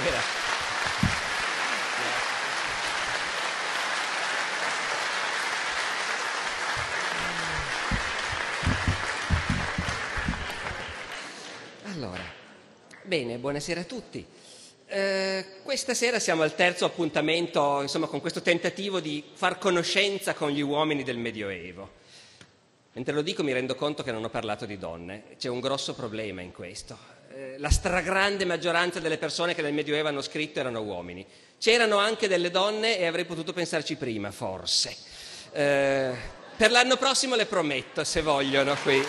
buonasera. Allora, bene, buonasera a tutti. Questa sera siamo al terzo appuntamento, insomma, con questo tentativo di far conoscenza con gli uomini del Medioevo. Mentre lo dico mi rendo conto che non ho parlato di donne. C'è un grosso problema in questo. La stragrande maggioranza delle persone che nel Medioevo hanno scritto erano uomini. C'erano anche delle donne e avrei potuto pensarci prima, forse. Per l'anno prossimo le prometto, se vogliono, qui.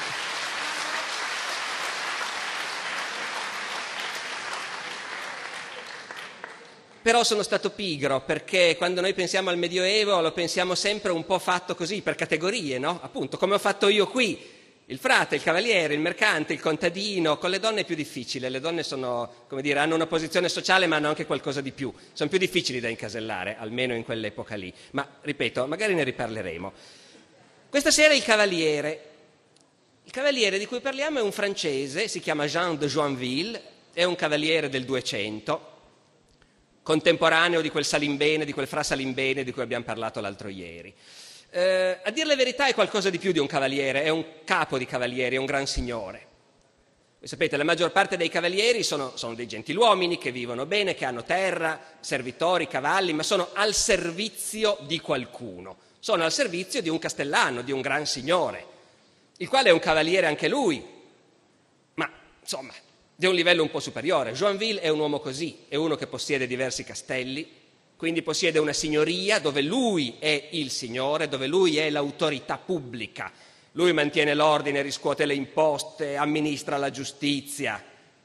Però sono stato pigro, perché quando noi pensiamo al Medioevo lo pensiamo sempre un po' fatto così, per categorie, no? Appunto, come ho fatto io qui, il frate, il cavaliere, il mercante, il contadino. Con le donne è più difficile, le donne sono, come dire, hanno una posizione sociale ma hanno anche qualcosa di più, sono più difficili da incasellare, almeno in quell'epoca lì. Ma, ripeto, magari ne riparleremo. Questa sera il cavaliere di cui parliamo è un francese, si chiama Jean de Joinville, è un cavaliere del 200, contemporaneo di quel Salimbene, di quel fra Salimbene di cui abbiamo parlato l'altro ieri. A dire la verità è qualcosa di più di un cavaliere, è un capo di cavalieri, è un gran signore. Voi sapete, la maggior parte dei cavalieri sono dei gentiluomini che vivono bene, che hanno terra, servitori, cavalli, ma sono al servizio di qualcuno, sono al servizio di un castellano, di un gran signore, il quale è un cavaliere anche lui, ma insomma di un livello un po' superiore. Joinville è un uomo così, è uno che possiede diversi castelli, quindi possiede una signoria dove lui è il signore, dove lui è l'autorità pubblica. Lui mantiene l'ordine, riscuote le imposte, amministra la giustizia.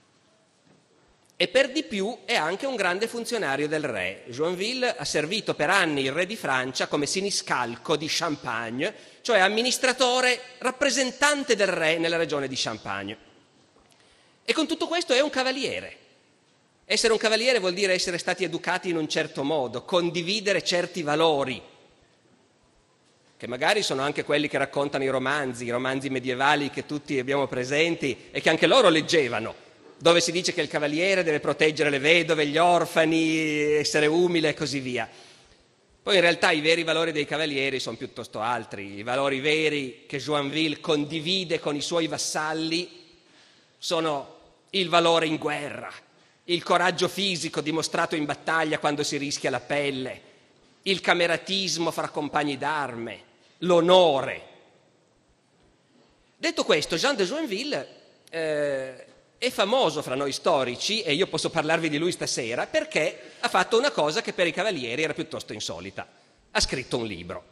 E per di più è anche un grande funzionario del re. Joinville ha servito per anni il re di Francia come siniscalco di Champagne, cioè amministratore, rappresentante del re nella regione di Champagne. E con tutto questo è un cavaliere. Essere un cavaliere vuol dire essere stati educati in un certo modo, condividere certi valori, che magari sono anche quelli che raccontano i romanzi medievali che tutti abbiamo presenti e che anche loro leggevano, dove si dice che il cavaliere deve proteggere le vedove, gli orfani, essere umile e così via. Poi in realtà i veri valori dei cavalieri sono piuttosto altri. I valori veri che Joinville condivide con i suoi vassalli sono il valore in guerra, il coraggio fisico dimostrato in battaglia quando si rischia la pelle, il cameratismo fra compagni d'arme, l'onore. Detto questo, Jean de Joinville è famoso fra noi storici, e io posso parlarvi di lui stasera, perché ha fatto una cosa che per i cavalieri era piuttosto insolita. Ha scritto un libro.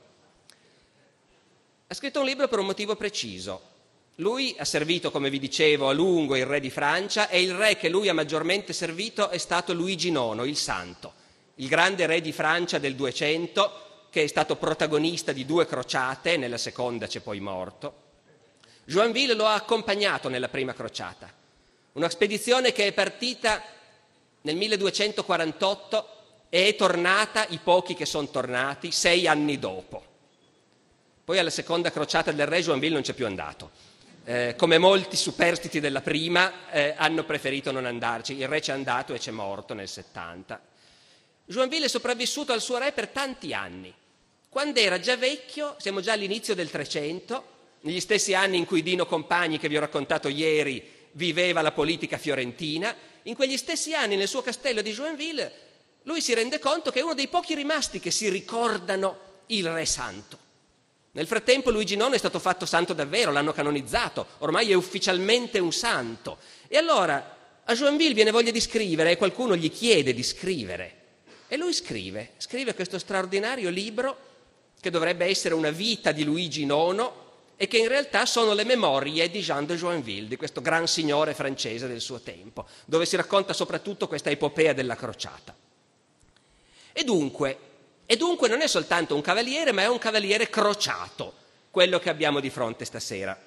Ha scritto un libro per un motivo preciso. Lui ha servito, come vi dicevo, a lungo il re di Francia, e il re che lui ha maggiormente servito è stato Luigi IX, il Santo, il grande re di Francia del 200, che è stato protagonista di 2 crociate, nella seconda c'è poi morto. Joinville lo ha accompagnato nella prima crociata, una spedizione che è partita nel 1248 e è tornata, i pochi che sono tornati, 6 anni dopo. Poi alla seconda crociata del re Joinville non c'è più andato. Come molti superstiti della prima hanno preferito non andarci. Il re c'è andato e c'è morto nel 70. Joinville è sopravvissuto al suo re per tanti anni. Quando era già vecchio, siamo già all'inizio del 300, negli stessi anni in cui Dino Compagni, che vi ho raccontato ieri, viveva la politica fiorentina, in quegli stessi anni nel suo castello di Joinville lui si rende conto che è uno dei pochi rimasti che si ricordano il re santo. Nel frattempo Luigi IX è stato fatto santo davvero, l'hanno canonizzato, ormai è ufficialmente un santo. E allora a Joinville viene voglia di scrivere e qualcuno gli chiede di scrivere. E lui scrive questo straordinario libro che dovrebbe essere una vita di Luigi IX e che in realtà sono le memorie di Jean de Joinville, di questo gran signore francese del suo tempo, dove si racconta soprattutto questa epopea della crociata. E dunque non è soltanto un cavaliere, ma è un cavaliere crociato, quello che abbiamo di fronte stasera.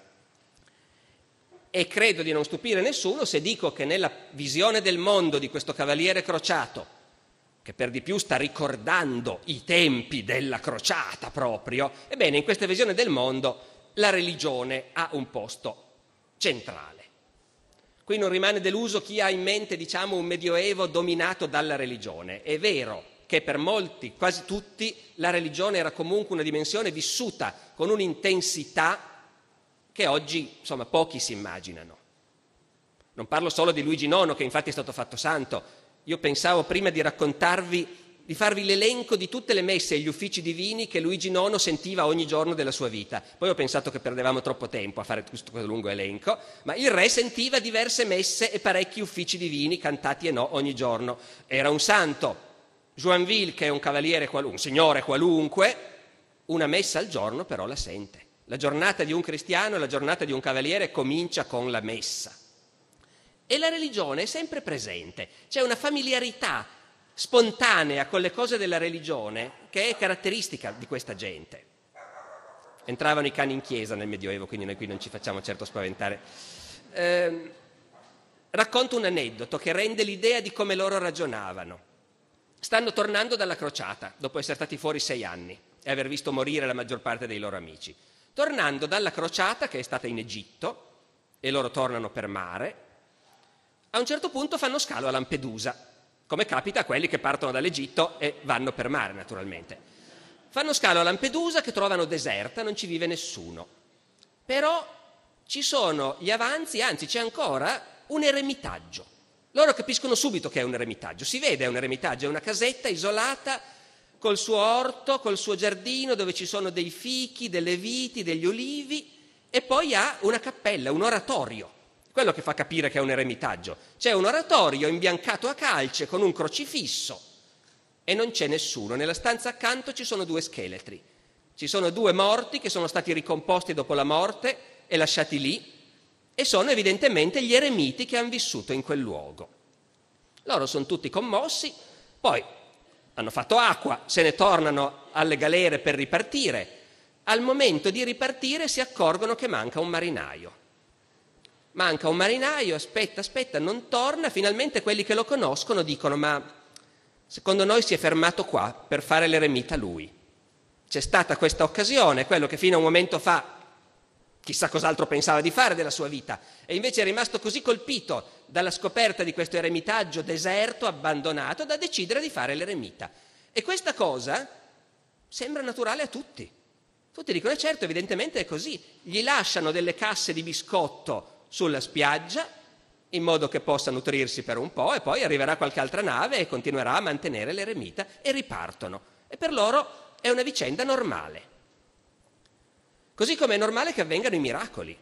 E credo di non stupire nessuno se dico che nella visione del mondo di questo cavaliere crociato, che per di più sta ricordando i tempi della crociata proprio, ebbene, in questa visione del mondo la religione ha un posto centrale. Qui non rimane deluso chi ha in mente, diciamo, un medioevo dominato dalla religione. È vero che per molti, quasi tutti, la religione era comunque una dimensione vissuta con un'intensità che oggi, insomma, pochi si immaginano. Non parlo solo di Luigi IX, che infatti è stato fatto santo. Io pensavo prima di raccontarvi, di farvi l'elenco di tutte le messe e gli uffici divini che Luigi IX sentiva ogni giorno della sua vita. Poi ho pensato che perdevamo troppo tempo a fare questo lungo elenco, ma il re sentiva diverse messe e parecchi uffici divini, cantati e no, ogni giorno. Era un santo. Joinville, che è un cavaliere, un signore qualunque, una messa al giorno però la sente. La giornata di un cristiano e la giornata di un cavaliere comincia con la messa. E la religione è sempre presente. C'è una familiarità spontanea con le cose della religione che è caratteristica di questa gente. Entravano i cani in chiesa nel Medioevo, quindi noi qui non ci facciamo certo spaventare. Racconto un aneddoto che rende l'idea di come loro ragionavano. Stanno tornando dalla crociata, dopo essere stati fuori 6 anni e aver visto morire la maggior parte dei loro amici. Tornando dalla crociata, che è stata in Egitto, e loro tornano per mare, a un certo punto fanno scalo a Lampedusa, come capita a quelli che partono dall'Egitto e vanno per mare, naturalmente. Fanno scalo a Lampedusa, che trovano deserta, non ci vive nessuno. Però ci sono gli avanzi, anzi c'è ancora un eremitaggio. Loro capiscono subito che è un eremitaggio, si vede è un eremitaggio, è una casetta isolata col suo orto, col suo giardino dove ci sono dei fichi, delle viti, degli olivi e poi ha una cappella, un oratorio. Quello che fa capire che è un eremitaggio. C'è un oratorio imbiancato a calce con un crocifisso e non c'è nessuno. Nella stanza accanto ci sono 2 scheletri. Ci sono 2 morti che sono stati ricomposti dopo la morte e lasciati lì e sono evidentemente gli eremiti che hanno vissuto in quel luogo. Loro sono tutti commossi, poi hanno fatto acqua, se ne tornano alle galere per ripartire. Al momento di ripartire si accorgono che manca un marinaio. Manca un marinaio, aspetta, non torna. Finalmente quelli che lo conoscono dicono: ma secondo noi si è fermato qua per fare l'eremita lui. C'è stata questa occasione, quello che fino a un momento fa chissà cos'altro pensava di fare della sua vita, e invece è rimasto così colpito dalla scoperta di questo eremitaggio deserto, abbandonato, da decidere di fare l'eremita. E questa cosa sembra naturale a tutti. Tutti dicono: certo, evidentemente è così. Gli lasciano delle casse di biscotto sulla spiaggia in modo che possa nutrirsi per un po' e poi arriverà qualche altra nave e continuerà a mantenere l'eremita e ripartono. E per loro è una vicenda normale. Così come è normale che avvengano i miracoli.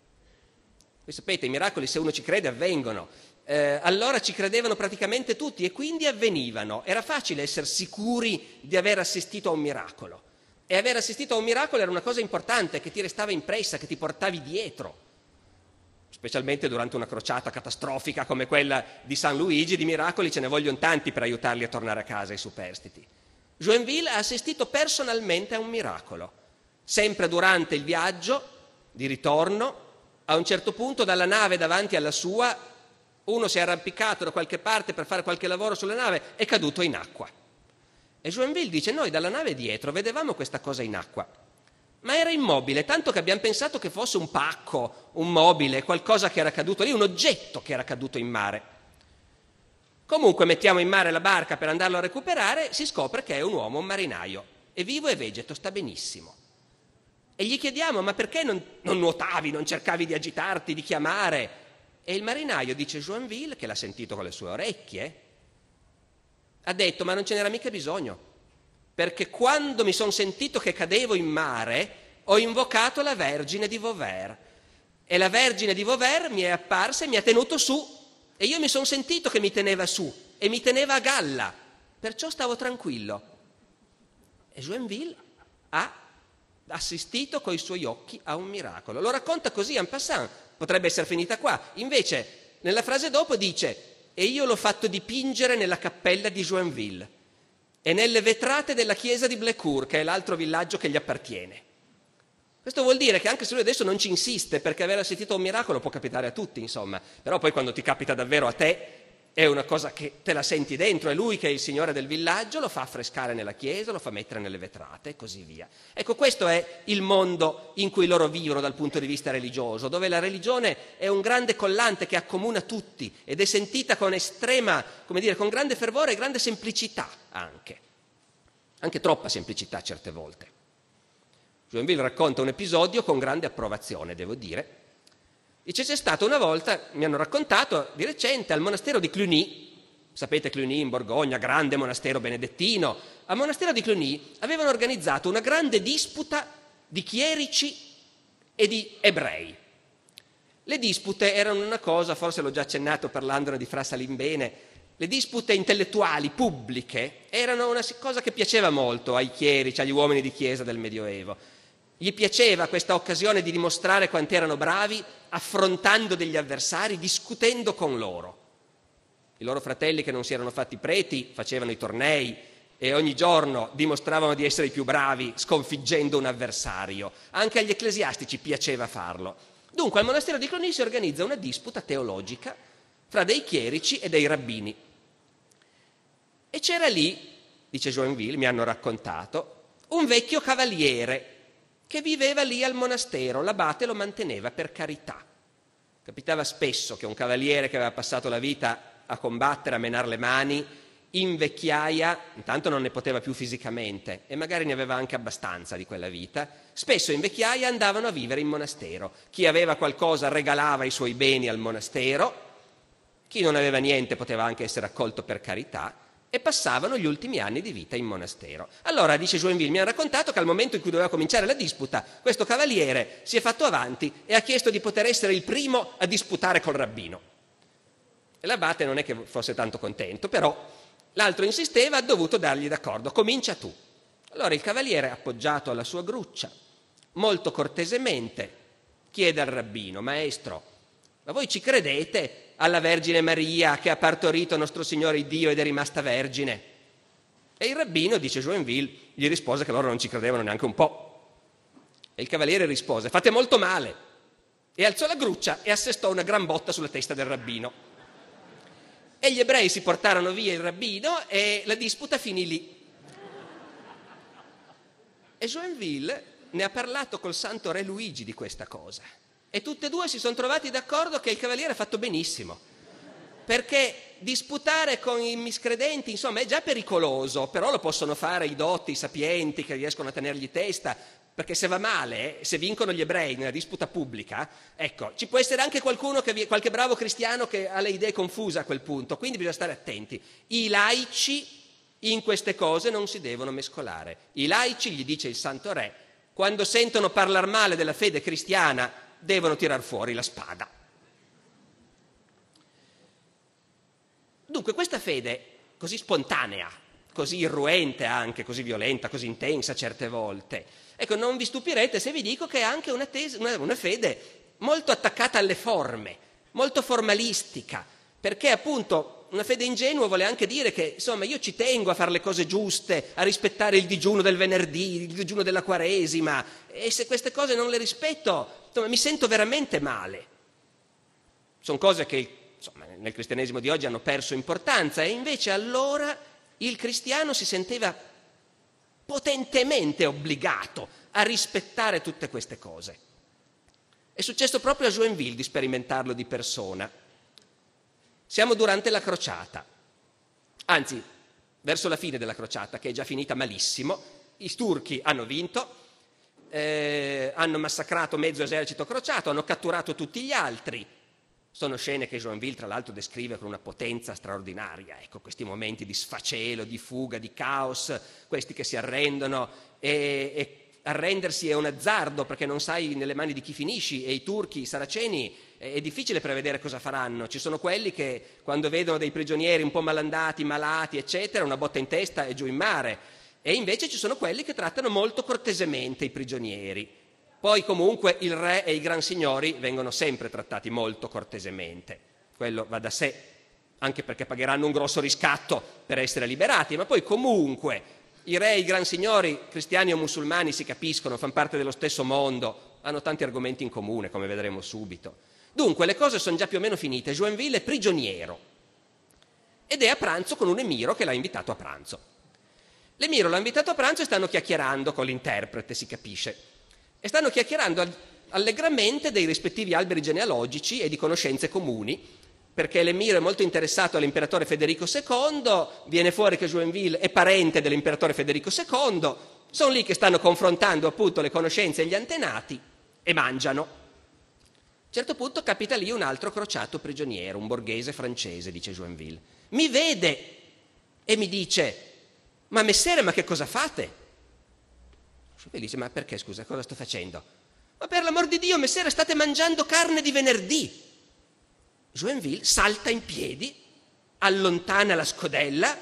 Voi sapete, i miracoli, se uno ci crede, avvengono. Allora ci credevano praticamente tutti e quindi avvenivano. Era facile essere sicuri di aver assistito a un miracolo. E aver assistito a un miracolo era una cosa importante che ti restava impressa, che ti portavi dietro. Specialmente durante una crociata catastrofica come quella di San Luigi, di miracoli ce ne vogliono tanti per aiutarli a tornare a casa, i superstiti. Joinville ha assistito personalmente a un miracolo. Sempre durante il viaggio di ritorno, a un certo punto dalla nave davanti alla sua, uno si è arrampicato da qualche parte per fare qualche lavoro sulla nave, è caduto in acqua. E Joinville dice: noi dalla nave dietro vedevamo questa cosa in acqua, ma era immobile, tanto che abbiamo pensato che fosse un pacco, un mobile, qualcosa che era caduto lì, un oggetto che era caduto in mare. Comunque mettiamo in mare la barca per andarlo a recuperare, si scopre che è un uomo, un marinaio, è vivo e vegeto, sta benissimo. E gli chiediamo: ma perché non nuotavi, non cercavi di agitarti, di chiamare? E il marinaio, dice Joinville, che l'ha sentito con le sue orecchie, ha detto: ma non ce n'era mica bisogno, perché quando mi sono sentito che cadevo in mare ho invocato la Vergine di Vauvert e la Vergine di Vauvert mi è apparsa e mi ha tenuto su e io mi sono sentito che mi teneva su e mi teneva a galla, perciò stavo tranquillo. E Joinville ha assistito coi suoi occhi a un miracolo. Lo racconta così en passant, potrebbe essere finita qua. Invece nella frase dopo dice: e io l'ho fatto dipingere nella cappella di Joinville e nelle vetrate della chiesa di Blécourt, che è l'altro villaggio che gli appartiene. Questo vuol dire che anche se lui adesso non ci insiste, perché aver assistito a un miracolo può capitare a tutti, insomma, però poi quando ti capita davvero a te è una cosa che te la senti dentro, è lui che è il signore del villaggio, lo fa affrescare nella chiesa, lo fa mettere nelle vetrate e così via. Ecco, questo è il mondo in cui loro vivono dal punto di vista religioso, dove la religione è un grande collante che accomuna tutti ed è sentita con estrema, come dire, con grande fervore e grande semplicità anche troppa semplicità certe volte. Joinville racconta un episodio con grande approvazione, devo dire. Dice, c'è stata una volta, mi hanno raccontato di recente, al monastero di Cluny, sapete Cluny in Borgogna, grande monastero benedettino, al monastero di Cluny avevano organizzato una grande disputa di chierici e di ebrei. Le dispute erano una cosa, forse l'ho già accennato parlandone di Fra Salimbene, le dispute intellettuali, pubbliche, erano una cosa che piaceva molto ai chierici, agli uomini di chiesa del Medioevo. Gli piaceva questa occasione di dimostrare quanto erano bravi affrontando degli avversari, discutendo con loro. I loro fratelli che non si erano fatti preti facevano i tornei e ogni giorno dimostravano di essere i più bravi sconfiggendo un avversario. Anche agli ecclesiastici piaceva farlo. Dunque al monastero di Cluny si organizza una disputa teologica fra dei chierici e dei rabbini. E c'era lì, dice Joinville, mi hanno raccontato, un vecchio cavaliere che viveva lì al monastero, l'abate lo manteneva per carità. Capitava spesso che un cavaliere che aveva passato la vita a combattere, a menare le mani, in vecchiaia, intanto non ne poteva più fisicamente e magari ne aveva anche abbastanza di quella vita, spesso in vecchiaia andavano a vivere in monastero. Chi aveva qualcosa regalava i suoi beni al monastero, chi non aveva niente poteva anche essere accolto per carità, e passavano gli ultimi anni di vita in monastero. Allora, dice Joinville, mi ha raccontato che al momento in cui doveva cominciare la disputa, questo cavaliere si è fatto avanti e ha chiesto di poter essere il primo a disputare col rabbino. E l'abate non è che fosse tanto contento, però l'altro insisteva, ha dovuto dargli d'accordo, comincia tu. Allora il cavaliere, appoggiato alla sua gruccia, molto cortesemente chiede al rabbino, maestro, ma voi ci credete alla Vergine Maria che ha partorito nostro Signore Dio ed è rimasta vergine? E il rabbino, dice Joinville, gli rispose che loro non ci credevano neanche un po'. E il cavaliere rispose, fate molto male, e alzò la gruccia e assestò una gran botta sulla testa del rabbino. E gli ebrei si portarono via il rabbino e la disputa finì lì. E Joinville ne ha parlato col santo re Luigi di questa cosa. E tutti e due si sono trovati d'accordo che il cavaliere ha fatto benissimo, perché disputare con i miscredenti, insomma, è già pericoloso, però lo possono fare i dotti, i sapienti che riescono a tenergli testa, perché se va male, se vincono gli ebrei nella disputa pubblica, ecco, ci può essere anche qualcuno qualche bravo cristiano che ha le idee confuse a quel punto, quindi bisogna stare attenti. I laici in queste cose non si devono mescolare. I laici, gli dice il santo re, quando sentono parlare male della fede cristiana, devono tirar fuori la spada. Dunque questa fede così spontanea, così irruente anche, così violenta, così intensa certe volte, ecco, non vi stupirete se vi dico che è anche una fede molto attaccata alle forme, molto formalistica, perché appunto una fede ingenua vuole anche dire che insomma io ci tengo a fare le cose giuste, a rispettare il digiuno del venerdì, il digiuno della Quaresima, e se queste cose non le rispetto, insomma, mi sento veramente male. Sono cose che insomma, nel cristianesimo di oggi hanno perso importanza, e invece allora il cristiano si sentiva potentemente obbligato a rispettare tutte queste cose. È successo proprio a Joinville di sperimentarlo di persona. Siamo durante la crociata, anzi verso la fine della crociata, che è già finita malissimo. I turchi hanno vinto, hanno massacrato mezzo esercito crociato, hanno catturato tutti gli altri. Sono scene che Joinville tra l'altro descrive con una potenza straordinaria, ecco, questi momenti di sfacelo, di fuga, di caos, questi che si arrendono, e arrendersi è un azzardo perché non sai nelle mani di chi finisci, e i turchi, i saraceni, è difficile prevedere cosa faranno. Ci sono quelli che quando vedono dei prigionieri un po' malandati, malati, eccetera, una botta in testa e giù in mare, e invece ci sono quelli che trattano molto cortesemente i prigionieri. Poi comunque il re e i gran signori vengono sempre trattati molto cortesemente, quello va da sé, anche perché pagheranno un grosso riscatto per essere liberati, ma poi comunque i re e i gran signori, cristiani o musulmani, si capiscono, fanno parte dello stesso mondo, hanno tanti argomenti in comune, come vedremo subito. Dunque le cose sono già più o meno finite. Joinville è prigioniero ed è a pranzo con un emiro che l'ha invitato a pranzo. L'emiro l'ha invitato a pranzo e stanno chiacchierando con l'interprete, si capisce, e stanno chiacchierando allegramente dei rispettivi alberi genealogici e di conoscenze comuni, perché l'emiro è molto interessato all'imperatore Federico II, viene fuori che Joinville è parente dell'imperatore Federico II, sono lì che stanno confrontando appunto le conoscenze e gli antenati e mangiano. A un certo punto capita lì un altro crociato prigioniero, un borghese francese, dice Joinville. Mi vede e mi dice: ma messere, ma che cosa fate? Joinville dice: ma perché, scusa, cosa sto facendo? Ma per l'amor di Dio, messere, state mangiando carne di venerdì. Joinville salta in piedi, allontana la scodella,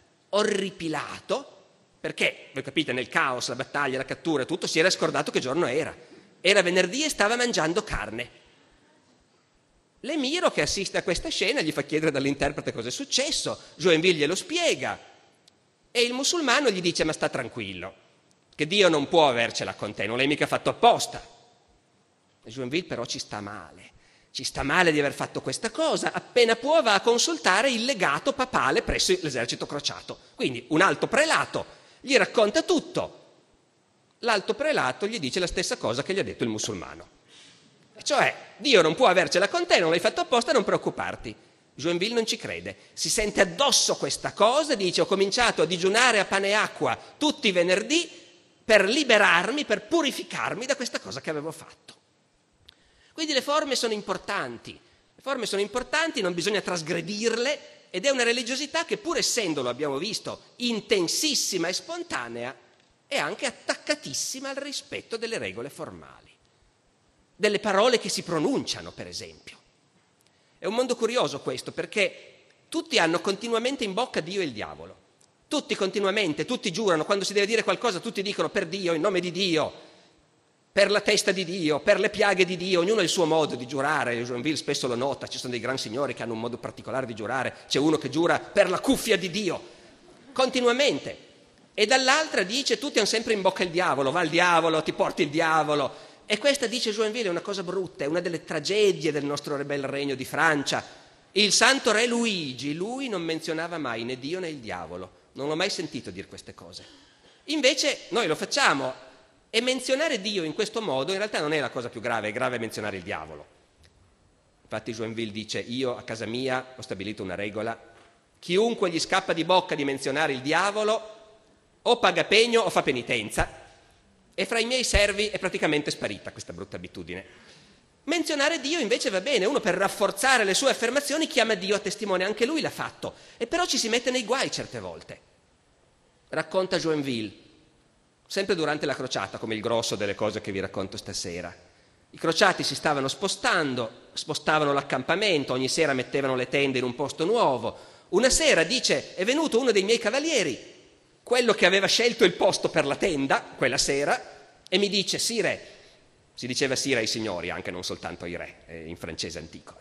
orripilato, perché, voi capite, nel caos, la battaglia, la cattura, tutto, si era scordato che giorno era. Era venerdì e stava mangiando carne. L'emiro che assiste a questa scena gli fa chiedere dall'interprete cosa è successo, Joinville glielo spiega e il musulmano gli dice: ma sta tranquillo, che Dio non può avercela con te, non l'hai mica fatto apposta. E Joinville però ci sta male di aver fatto questa cosa, appena può va a consultare il legato papale presso l'esercito crociato, quindi un alto prelato gli racconta tutto, l'alto prelato gli dice la stessa cosa che gli ha detto il musulmano, cioè Dio non può avercela con te, non l'hai fatto apposta, non preoccuparti. Joinville non ci crede, si sente addosso questa cosa, dice: ho cominciato a digiunare a pane e acqua tutti i venerdì per liberarmi, per purificarmi da questa cosa che avevo fatto. Quindi le forme sono importanti, non bisogna trasgredirle, ed è una religiosità che, pur essendo, lo abbiamo visto, intensissima e spontanea, è anche attaccatissima al rispetto delle regole formali, delle parole che si pronunciano, per esempio. È un mondo curioso questo, perché tutti hanno continuamente in bocca Dio e il diavolo, tutti continuamente, tutti giurano, quando si deve dire qualcosa tutti dicono: per Dio, in nome di Dio, per la testa di Dio, per le piaghe di Dio, ognuno ha il suo modo di giurare. Joinville spesso lo nota, ci sono dei gran signori che hanno un modo particolare di giurare, c'è uno che giura per la cuffia di Dio, continuamente, e dall'altra dice: tutti hanno sempre in bocca il diavolo, va il diavolo, ti porti il diavolo. E questa, dice Joinville, è una cosa brutta, è una delle tragedie del nostro bel regno di Francia. Il santo re Luigi, lui non menzionava mai né Dio né il diavolo, non l'ho mai sentito dire queste cose. Invece noi lo facciamo. E menzionare Dio in questo modo in realtà non è la cosa più grave, è grave menzionare il diavolo. Infatti Joinville dice: io a casa mia ho stabilito una regola: chiunque gli scappa di bocca di menzionare il diavolo o paga pegno o fa penitenza, e fra i miei servi è praticamente sparita questa brutta abitudine. Menzionare Dio invece va bene, uno per rafforzare le sue affermazioni chiama Dio a testimone, anche lui l'ha fatto, e però ci si mette nei guai certe volte. Racconta Joinville, sempre durante la crociata, come il grosso delle cose che vi racconto stasera. I crociati si stavano spostavano l'accampamento, ogni sera mettevano le tende in un posto nuovo. Una sera, dice, è venuto uno dei miei cavalieri, quello che aveva scelto il posto per la tenda quella sera, e mi dice: sire, si diceva sire ai signori, anche non soltanto ai re, in francese antico.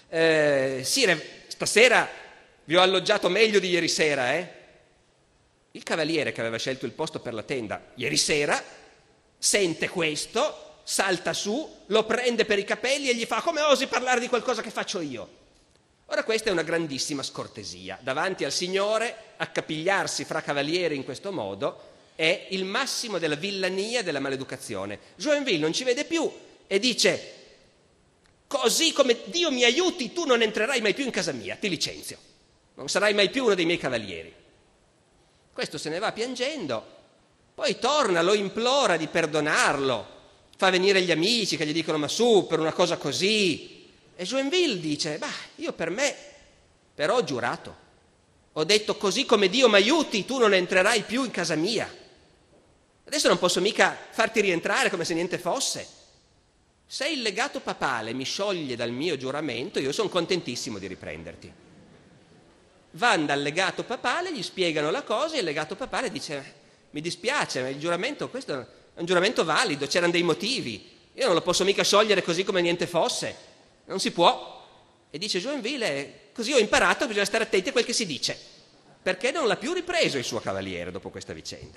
Sire, stasera vi ho alloggiato meglio di ieri sera, eh? Il cavaliere che aveva scelto il posto per la tenda ieri sera sente questo, salta su, lo prende per i capelli e gli fa: come osi parlare di qualcosa che faccio io? Ora questa è una grandissima scortesia. Davanti al Signore accapigliarsi fra cavalieri in questo modo è il massimo della villania e della maleducazione. Joinville non ci vede più e dice: così come Dio mi aiuti, tu non entrerai mai più in casa mia, ti licenzio, non sarai mai più uno dei miei cavalieri. Questo se ne va piangendo, poi torna, lo implora di perdonarlo, fa venire gli amici che gli dicono: ma su, per una cosa così. E Joinville dice: io per me però ho giurato, ho detto: così come Dio mi aiuti, tu non entrerai più in casa mia. Adesso non posso mica farti rientrare come se niente fosse. Se il legato papale mi scioglie dal mio giuramento, io sono contentissimo di riprenderti. Vanno dal legato papale, gli spiegano la cosa e il legato papale dice: mi dispiace, ma il giuramento, questo è un giuramento valido, c'erano dei motivi, io non lo posso mica sciogliere così come niente fosse, non si può. E dice Joinville: così ho imparato che bisogna stare attenti a quel che si dice, perché non l'ha più ripreso il suo cavaliere dopo questa vicenda.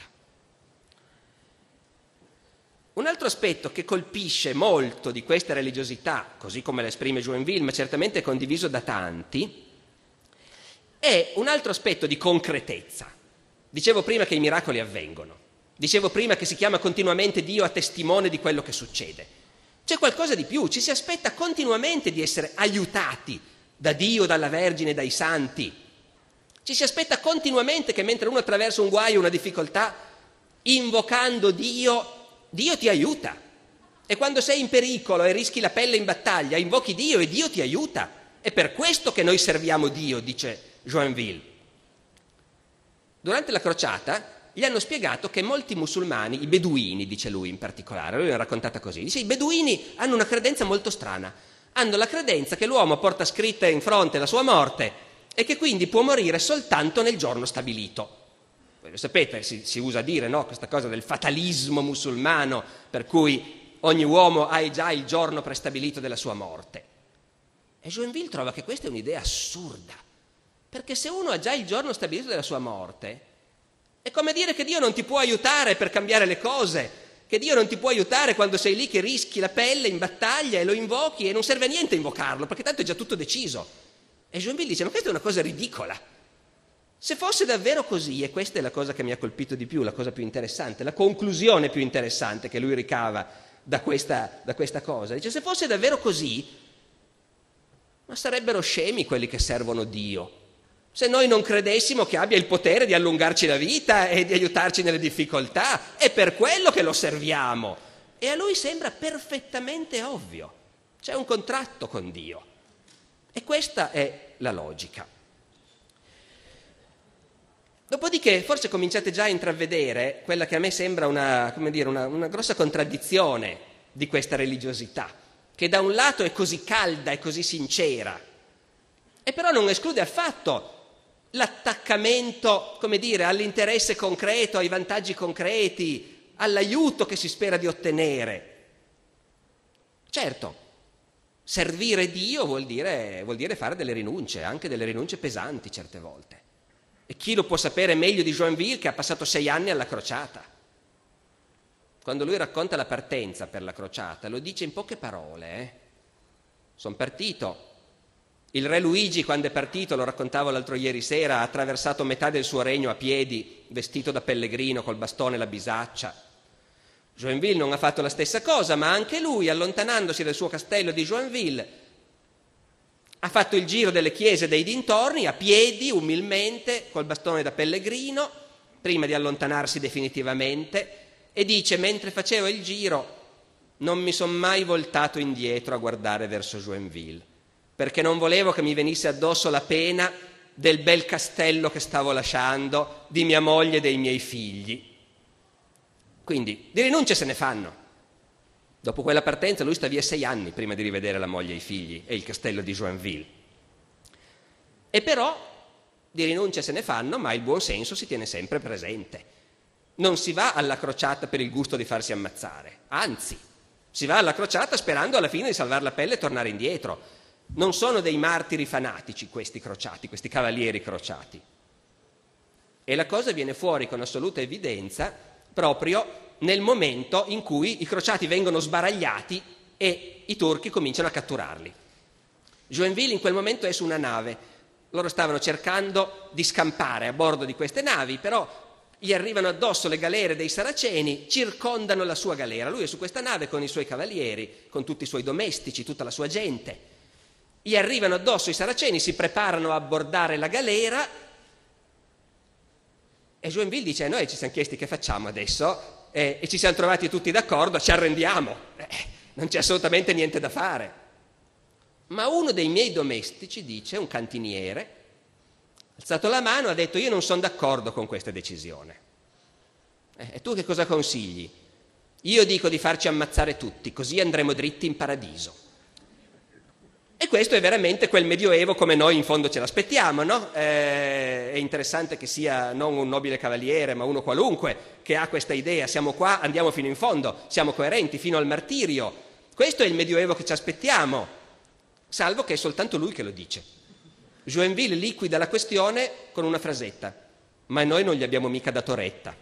Un altro aspetto che colpisce molto di questa religiosità, così come la esprime Joinville, ma certamente è condiviso da tanti, è un altro aspetto di concretezza. Dicevo prima che i miracoli avvengono, dicevo prima che si chiama continuamente Dio a testimone di quello che succede. C'è qualcosa di più, ci si aspetta continuamente di essere aiutati da Dio, dalla Vergine, dai santi. Ci si aspetta continuamente che mentre uno attraversa un guaio, una difficoltà, invocando Dio, Dio ti aiuta. E quando sei in pericolo e rischi la pelle in battaglia, invochi Dio e Dio ti aiuta. È per questo che noi serviamo Dio, dice Joinville. Durante la crociata gli hanno spiegato che molti musulmani, i beduini, dice lui in particolare, lui l'ha raccontata così, dice i beduini hanno una credenza molto strana, hanno la credenza che l'uomo porta scritta in fronte la sua morte e che quindi può morire soltanto nel giorno stabilito. Voi lo sapete, si usa a dire, no? Questa cosa del fatalismo musulmano, per cui ogni uomo ha già il giorno prestabilito della sua morte. E Joinville trova che questa è un'idea assurda, perché se uno ha già il giorno stabilito della sua morte, è come dire che Dio non ti può aiutare per cambiare le cose, che Dio non ti può aiutare quando sei lì che rischi la pelle in battaglia e lo invochi e non serve a niente invocarlo, perché tanto è già tutto deciso. E Joinville dice, ma questa è una cosa ridicola. Se fosse davvero così, e questa è la cosa che mi ha colpito di più, la cosa più interessante, la conclusione più interessante che lui ricava da questa cosa, dice, se fosse davvero così, ma sarebbero scemi quelli che servono Dio. Se noi non credessimo che abbia il potere di allungarci la vita e di aiutarci nelle difficoltà, è per quello che lo serviamo. E a lui sembra perfettamente ovvio. C'è un contratto con Dio. E questa è la logica. Dopodiché forse cominciate già a intravedere quella che a me sembra una grossa contraddizione di questa religiosità, che da un lato è così calda e così sincera, e però non esclude affatto l'attaccamento, all'interesse concreto, ai vantaggi concreti, all'aiuto che si spera di ottenere. Certo, servire Dio vuol dire fare delle rinunce, anche delle rinunce pesanti certe volte. E chi lo può sapere meglio di Joinville, che ha passato 6 anni alla crociata? Quando lui racconta la partenza per la crociata, lo dice in poche parole. Sono partito. Il re Luigi, quando è partito, lo raccontavo l'altro ieri sera, ha attraversato metà del suo regno a piedi, vestito da pellegrino, col bastone e la bisaccia. Joinville non ha fatto la stessa cosa, ma anche lui, allontanandosi dal suo castello di Joinville, ha fatto il giro delle chiese dei dintorni, a piedi, umilmente, col bastone da pellegrino, prima di allontanarsi definitivamente, e dice, mentre facevo il giro, non mi sono mai voltato indietro a guardare verso Joinville, perché non volevo che mi venisse addosso la pena del bel castello che stavo lasciando, di mia moglie e dei miei figli. Quindi di rinunce se ne fanno. Dopo quella partenza lui sta via 6 anni prima di rivedere la moglie e i figli e il castello di Joinville. E però di rinunce se ne fanno, ma il buon senso si tiene sempre presente. Non si va alla crociata per il gusto di farsi ammazzare, anzi, si va alla crociata sperando alla fine di salvare la pelle e tornare indietro. Non sono dei martiri fanatici questi crociati, questi cavalieri crociati. E la cosa viene fuori con assoluta evidenza proprio nel momento in cui i crociati vengono sbaragliati e i turchi cominciano a catturarli. Joinville in quel momento è su una nave. Loro stavano cercando di scampare a bordo di queste navi, però gli arrivano addosso le galere dei saraceni, circondano la sua galera. Lui è su questa nave con i suoi cavalieri, con tutti i suoi domestici, tutta la sua gente. Gli arrivano addosso i saraceni, si preparano a abbordare la galera e Joinville dice, noi ci siamo chiesti che facciamo adesso e ci siamo trovati tutti d'accordo, ci arrendiamo, non c'è assolutamente niente da fare. Ma uno dei miei domestici dice, un cantiniere, ha alzato la mano e ha detto, io non sono d'accordo con questa decisione. E tu che cosa consigli? Io dico di farci ammazzare tutti, così andremo dritti in paradiso. E questo è veramente quel medioevo come noi in fondo ce l'aspettiamo, no? È interessante che sia non un nobile cavaliere, ma uno qualunque che ha questa idea. Siamo qua, andiamo fino in fondo, siamo coerenti fino al martirio. Questo è il medioevo che ci aspettiamo, salvo che è soltanto lui che lo dice. Joinville liquida la questione con una frasetta, ma noi non gli abbiamo mica dato retta.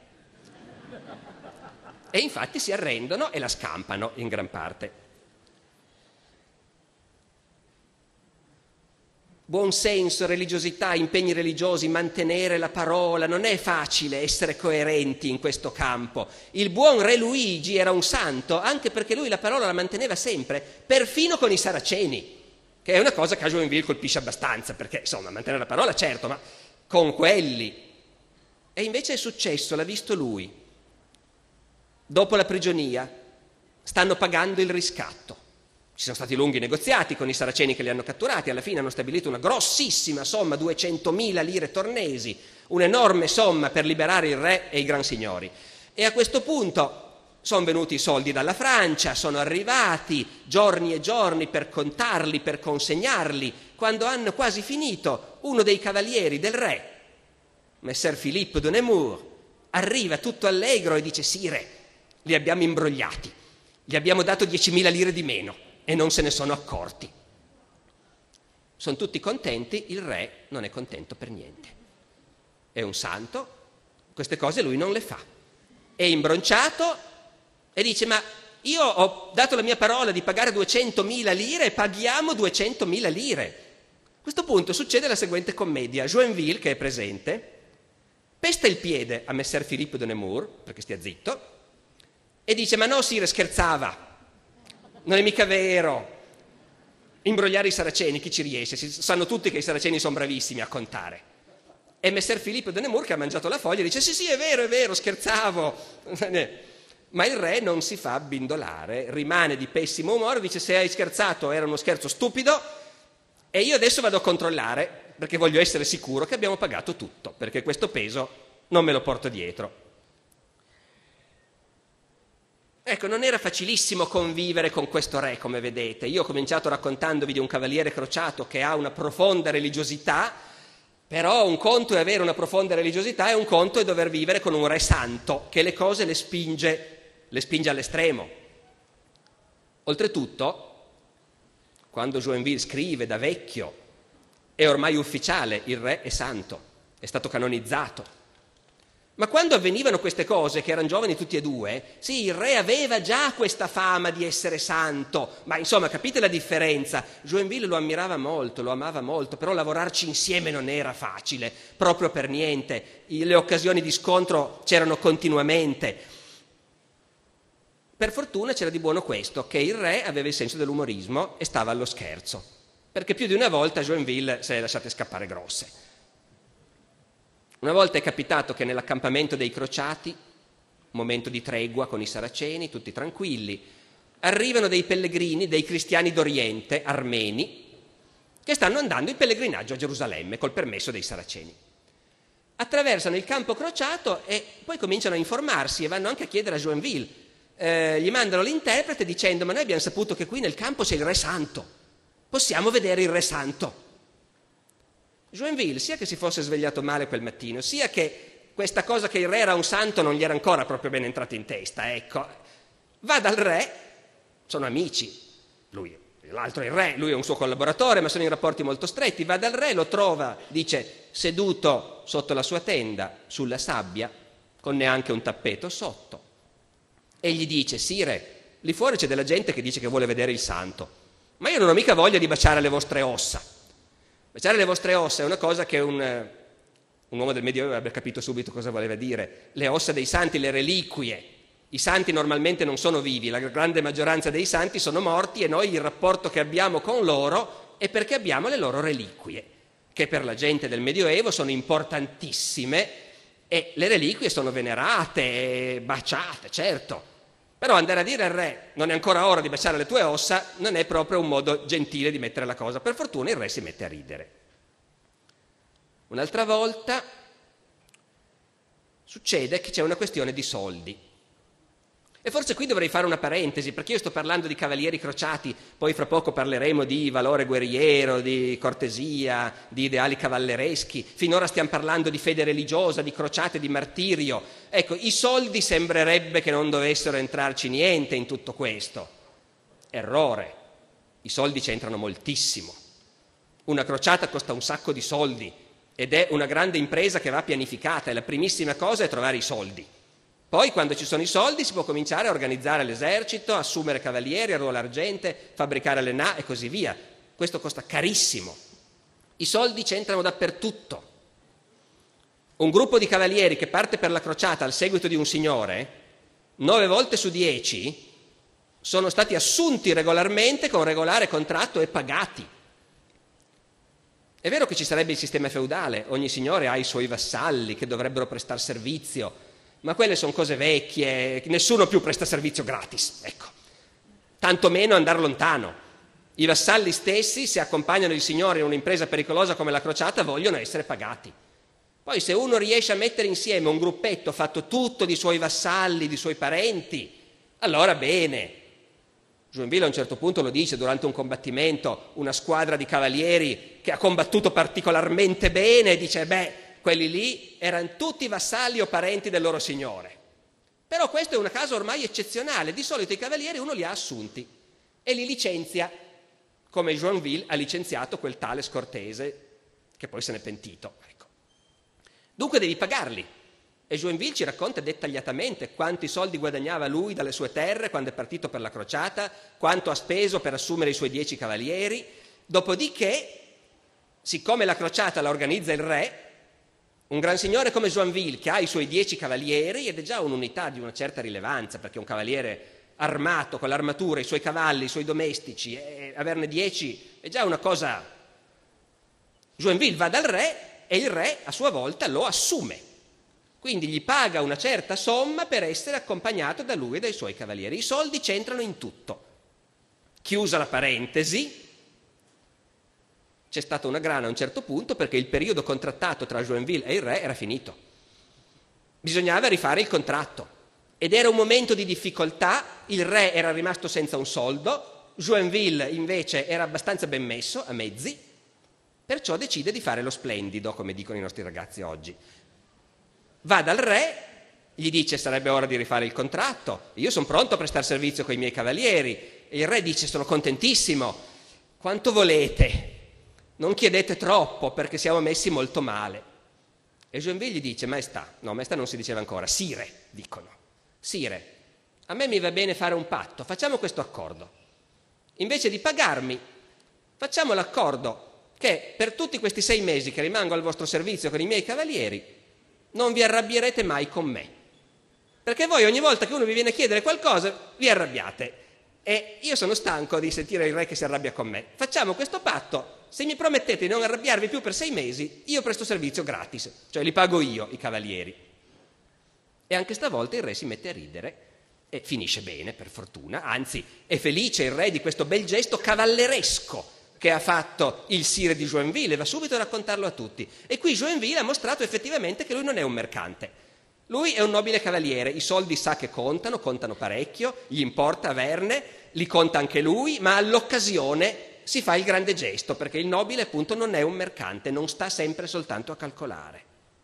E infatti si arrendono e la scampano in gran parte. buon senso, religiosità, impegni religiosi, mantenere la parola. Non è facile essere coerenti in questo campo. Il buon re Luigi era un santo anche perché lui la parola la manteneva sempre, perfino con i saraceni, che è una cosa che a Joinville colpisce abbastanza, perché insomma mantenere la parola certo, ma con quelli. E invece è successo, l'ha visto lui. Dopo la prigionia stanno pagando il riscatto. Ci sono stati lunghi negoziati con i saraceni che li hanno catturati, alla fine hanno stabilito una grossissima somma, 200.000 lire tornesi, un'enorme somma per liberare il re e i gran signori. E a questo punto sono venuti i soldi dalla Francia, sono arrivati giorni e giorni per contarli, per consegnarli. Quando hanno quasi finito, uno dei cavalieri del re, Messer Philippe de Nemours, arriva tutto allegro e dice: «Sire, li abbiamo imbrogliati, gli abbiamo dato 10.000 lire di meno e non se ne sono accorti». Sono tutti contenti, il re non è contento per niente. È un santo, queste cose lui non le fa. È imbronciato e dice: «Ma io ho dato la mia parola di pagare 200.000 lire e paghiamo 200.000 lire». A questo punto succede la seguente commedia. Joinville, che è presente, pesta il piede a Messer Philippe de Nemours, perché stia zitto, e dice: «Ma no, sire, scherzava, non è mica vero. Imbrogliare i saraceni, chi ci riesce? Sanno tutti che i saraceni sono bravissimi a contare». E Messer Philippe de Nemours, che ha mangiato la foglia, dice: «Sì, è vero, scherzavo». Ma il re non si fa abbindolare, rimane di pessimo umore, dice: «Se hai scherzato era uno scherzo stupido e io adesso vado a controllare perché voglio essere sicuro che abbiamo pagato tutto, perché questo peso non me lo porto dietro». Ecco, non era facilissimo convivere con questo re, come vedete. Io ho cominciato raccontandovi di un cavaliere crociato che ha una profonda religiosità, però un conto è avere una profonda religiosità e un conto è dover vivere con un re santo che le cose le spinge all'estremo. Oltretutto, quando Joinville scrive da vecchio, è ormai ufficiale, il re è santo, è stato canonizzato. Ma quando avvenivano queste cose, che erano giovani tutti e due, sì, il re aveva già questa fama di essere santo, ma insomma capite la differenza. Joinville lo ammirava molto, lo amava molto, però lavorarci insieme non era facile, proprio per niente. Le occasioni di scontro c'erano continuamente. Per fortuna c'era di buono questo, che il re aveva il senso dell'umorismo e stava allo scherzo, perché più di una volta Joinville se le lasciate scappare grosse. Una volta è capitato che nell'accampamento dei crociati, momento di tregua con i saraceni, tutti tranquilli, arrivano dei pellegrini, dei cristiani d'Oriente, armeni, che stanno andando in pellegrinaggio a Gerusalemme col permesso dei saraceni. Attraversano il campo crociato e poi cominciano a informarsi e vanno anche a chiedere a Joinville. Gli mandano l'interprete dicendo: «Ma noi abbiamo saputo che qui nel campo c'è il re santo, possiamo vedere il re santo». Joinville, sia che si fosse svegliato male quel mattino, sia che questa cosa che il re era un santo non gli era ancora proprio ben entrata in testa, ecco, va dal re, sono amici, lui, l'altro è il re, lui è un suo collaboratore, ma sono in rapporti molto stretti, va dal re, lo trova, dice, seduto sotto la sua tenda, sulla sabbia, con neanche un tappeto sotto, e gli dice: «Sire, lì fuori c'è della gente che dice che vuole vedere il santo, ma io non ho mica voglia di baciare le vostre ossa». Baciare le vostre ossa è una cosa che un uomo del Medioevo avrebbe capito subito cosa voleva dire. Le ossa dei santi, le reliquie. I santi normalmente non sono vivi, la grande maggioranza dei santi sono morti e noi il rapporto che abbiamo con loro è perché abbiamo le loro reliquie, che per la gente del Medioevo sono importantissime e le reliquie sono venerate, baciate, certo. Però andare a dire al re: «Non è ancora ora di baciare le tue ossa», non è proprio un modo gentile di mettere la cosa. Per fortuna il re si mette a ridere. Un'altra volta succede che c'è una questione di soldi. E forse qui dovrei fare una parentesi, perché io sto parlando di cavalieri crociati, poi fra poco parleremo di valore guerriero, di cortesia, di ideali cavallereschi. Finora stiamo parlando di fede religiosa, di crociate, di martirio. Ecco, i soldi sembrerebbe che non dovessero entrarci niente in tutto questo. Errore. I soldi c'entrano moltissimo. Una crociata costa un sacco di soldi ed è una grande impresa che va pianificata e la primissima cosa è trovare i soldi. Poi, quando ci sono i soldi, si può cominciare a organizzare l'esercito, assumere cavalieri, arruolare gente, fabbricare le e così via. Questo costa carissimo. I soldi c'entrano dappertutto. Un gruppo di cavalieri che parte per la crociata al seguito di un signore, 9 volte su 10 sono stati assunti regolarmente con regolare contratto e pagati. È vero che ci sarebbe il sistema feudale, ogni signore ha i suoi vassalli che dovrebbero prestare servizio, ma quelle sono cose vecchie, nessuno più presta servizio gratis, ecco. Tanto meno andare lontano. I vassalli stessi, se accompagnano il signore in un'impresa pericolosa come la crociata, vogliono essere pagati. Poi se uno riesce a mettere insieme un gruppetto fatto tutto di suoi vassalli, di suoi parenti, allora bene. Joinville a un certo punto lo dice durante un combattimento, una squadra di cavalieri che ha combattuto particolarmente bene, dice quelli lì erano tutti vassalli o parenti del loro signore. Però questo è un caso ormai eccezionale, di solito i cavalieri uno li ha assunti e li licenzia, come Joinville ha licenziato quel tale Scortese che poi se n'è pentito. Ecco. Dunque devi pagarli. E Joinville ci racconta dettagliatamente quanti soldi guadagnava lui dalle sue terre quando è partito per la crociata, quanto ha speso per assumere i suoi 10 cavalieri. Dopodiché, siccome la crociata la organizza il re, un gran signore come Joinville, che ha i suoi 10 cavalieri, ed è già un'unità di una certa rilevanza, perché un cavaliere armato con l'armatura, i suoi cavalli, i suoi domestici, e averne 10 è già una cosa. Joinville va dal re e il re a sua volta lo assume. Quindi gli paga una certa somma per essere accompagnato da lui e dai suoi cavalieri. I soldi c'entrano in tutto. Chiusa la parentesi, c'è stata una grana a un certo punto perché il periodo contrattato tra Joinville e il re era finito. Bisognava rifare il contratto ed era un momento di difficoltà, il re era rimasto senza un soldo, Joinville invece era abbastanza ben messo, a mezzi, perciò decide di fare lo splendido, come dicono i nostri ragazzi oggi. Va dal re, gli dice sarebbe ora di rifare il contratto, io sono pronto a prestare servizio con i miei cavalieri, e il re dice sono contentissimo, quanto volete, non chiedete troppo perché siamo messi molto male. E Joinville gli dice maestà non si diceva ancora, sire, dicono, sire, a me mi va bene fare un patto, facciamo questo accordo, invece di pagarmi facciamo l'accordo che per tutti questi 6 mesi che rimango al vostro servizio con i miei cavalieri non vi arrabbierete mai con me, perché voi ogni volta che uno vi viene a chiedere qualcosa vi arrabbiate e io sono stanco di sentire il re che si arrabbia con me. Facciamo questo patto, se mi promettete di non arrabbiarvi più per 6 mesi io presto servizio gratis, cioè li pago io i cavalieri. E anche stavolta il re si mette a ridere e finisce bene, per fortuna, anzi è felice il re di questo bel gesto cavalleresco che ha fatto il sire di Joinville, e va subito a raccontarlo a tutti. E qui Joinville ha mostrato effettivamente che lui non è un mercante. Lui è un nobile cavaliere, i soldi sa che contano parecchio, gli importa averne, li conta anche lui, ma all'occasione si fa il grande gesto, perché il nobile appunto non è un mercante, non sta sempre soltanto a calcolare.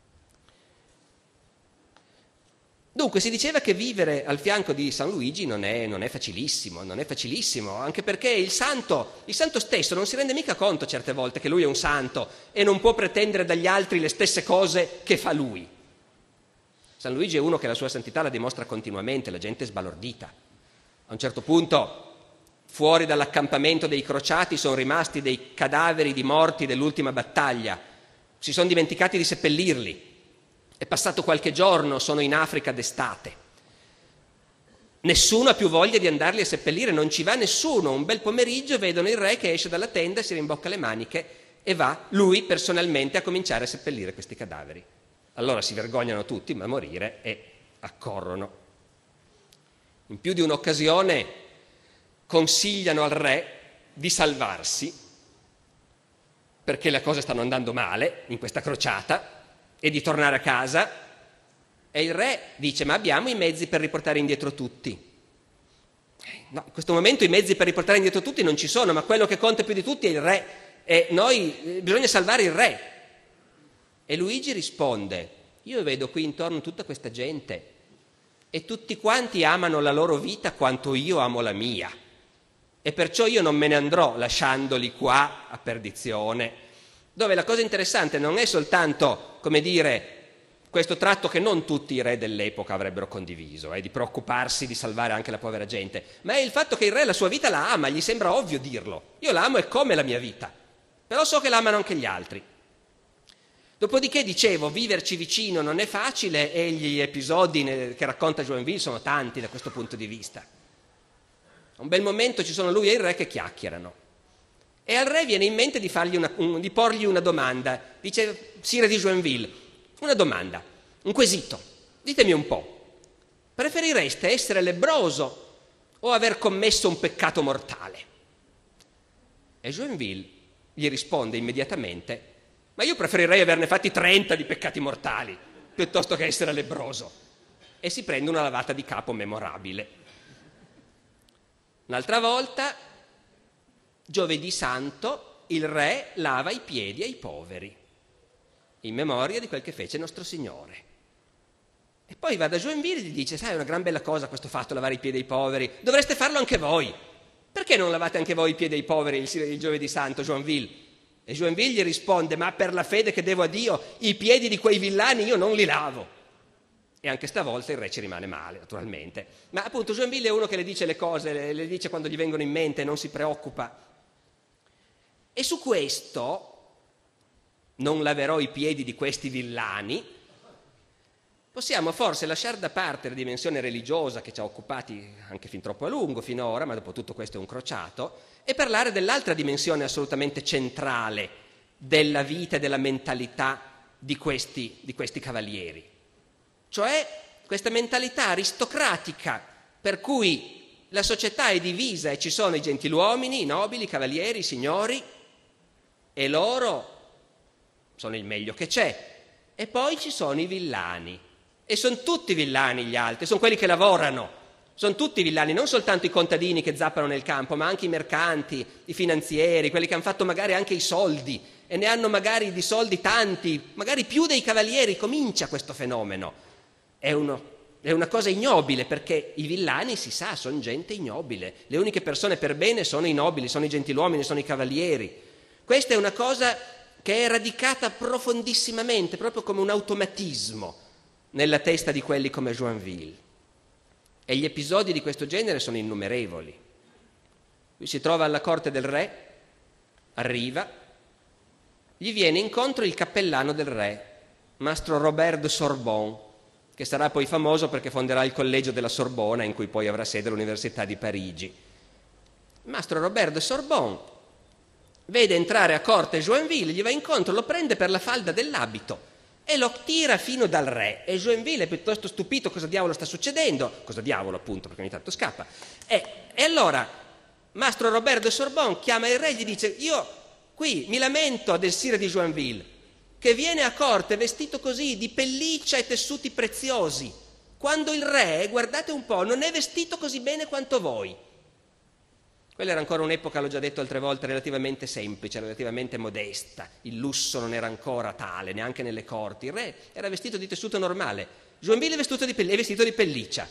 Dunque si diceva che vivere al fianco di San Luigi non è facilissimo, anche perché il santo stesso non si rende mica conto certe volte che lui è un santo e non può pretendere dagli altri le stesse cose che fa lui. San Luigi è uno che la sua santità la dimostra continuamente, la gente è sbalordita. A un certo punto, fuori dall'accampamento dei crociati sono rimasti dei cadaveri di morti dell'ultima battaglia, si sono dimenticati di seppellirli. È passato qualche giorno, sono in Africa d'estate. Nessuno ha più voglia di andarli a seppellire, non ci va nessuno. Un bel pomeriggio vedono il re che esce dalla tenda, si rimbocca le maniche e va lui personalmente a cominciare a seppellire questi cadaveri. Allora si vergognano tutti, ma a morire, e accorrono. In più di un'occasione consigliano al re di salvarsi, perché le cose stanno andando male in questa crociata, e di tornare a casa, e il re dice ma abbiamo i mezzi per riportare indietro tutti. No, in questo momento i mezzi per riportare indietro tutti non ci sono, ma quello che conta più di tutti è il re e noi bisogna salvare il re. E Luigi risponde io vedo qui intorno tutta questa gente e tutti quanti amano la loro vita quanto io amo la mia e perciò io non me ne andrò lasciandoli qua a perdizione, dove la cosa interessante non è soltanto, come dire, questo tratto che non tutti i re dell'epoca avrebbero condiviso, di preoccuparsi di salvare anche la povera gente, ma è il fatto che il re la sua vita la ama, gli sembra ovvio dirlo. Io la amo, è come la mia vita. però so che l'amano anche gli altri. Dopodiché, dicevo, viverci vicino non è facile e gli episodi che racconta Joinville sono tanti da questo punto di vista. A un bel momento ci sono lui e il re che chiacchierano e al re viene in mente di porgli una domanda. Dice: Sire di Joinville, una domanda, un quesito, ditemi un po', preferireste essere lebbroso o aver commesso un peccato mortale? E Joinville gli risponde immediatamente: ma io preferirei averne fatti 30 di peccati mortali piuttosto che essere lebbroso. E si prende una lavata di capo memorabile. Un'altra volta, giovedì santo, il re lava i piedi ai poveri, in memoria di quel che fece nostro Signore. E poi va da Joinville e gli dice: sai, è una gran bella cosa questo fatto, lavare i piedi ai poveri, dovreste farlo anche voi. Perché non lavate anche voi i piedi ai poveri il giovedì santo, Joinville? E Joinville gli risponde: ma per la fede che devo a Dio, i piedi di quei villani io non li lavo. E anche stavolta il re ci rimane male, naturalmente. Ma appunto Joinville è uno che le dice le cose, le dice quando gli vengono in mente, non si preoccupa. E su questo, non laverò i piedi di questi villani, possiamo forse lasciare da parte la dimensione religiosa che ci ha occupati anche fin troppo a lungo finora, ma dopo tutto questo è un crociato, e parlare dell'altra dimensione assolutamente centrale della vita e della mentalità di questi cavalieri. Cioè questa mentalità aristocratica per cui la società è divisa e ci sono i gentiluomini, i nobili, i cavalieri, i signori, e loro sono il meglio che c'è. E poi ci sono i villani. E sono tutti villani gli altri, sono quelli che lavorano. Sono tutti villani, non soltanto i contadini che zappano nel campo, ma anche i mercanti, i finanzieri, quelli che hanno fatto magari anche i soldi e ne hanno magari di soldi tanti, magari più dei cavalieri. Comincia questo fenomeno. È una cosa ignobile, perché i villani, si sa, sono gente ignobile. Le uniche persone per bene sono i nobili, sono i gentiluomini, sono i cavalieri. Questa è una cosa che è radicata profondissimamente, proprio come un automatismo nella testa di quelli come Joinville. E gli episodi di questo genere sono innumerevoli. Lui si trova alla corte del re, arriva, gli viene incontro il cappellano del re, Mastro Robert de Sorbonne, che sarà poi famoso perché fonderà il collegio della Sorbona, in cui poi avrà sede l'Università di Parigi. Mastro Robert de Sorbonne vede entrare a corte Joinville, gli va incontro, lo prende per la falda dell'abito e lo tira fino dal re. E Joinville è piuttosto stupito: cosa diavolo sta succedendo? Cosa diavolo, appunto, perché ogni tanto scappa. E allora Mastro Robert de Sorbonne chiama il re e gli dice: io qui mi lamento del sire di Joinville, che viene a corte vestito così di pelliccia e tessuti preziosi, quando il re, guardate un po', non è vestito così bene quanto voi. Quella era ancora un'epoca, l'ho già detto altre volte, relativamente semplice, relativamente modesta. Il lusso non era ancora tale, neanche nelle corti. Il re era vestito di tessuto normale. Joinville è vestito di pelliccia.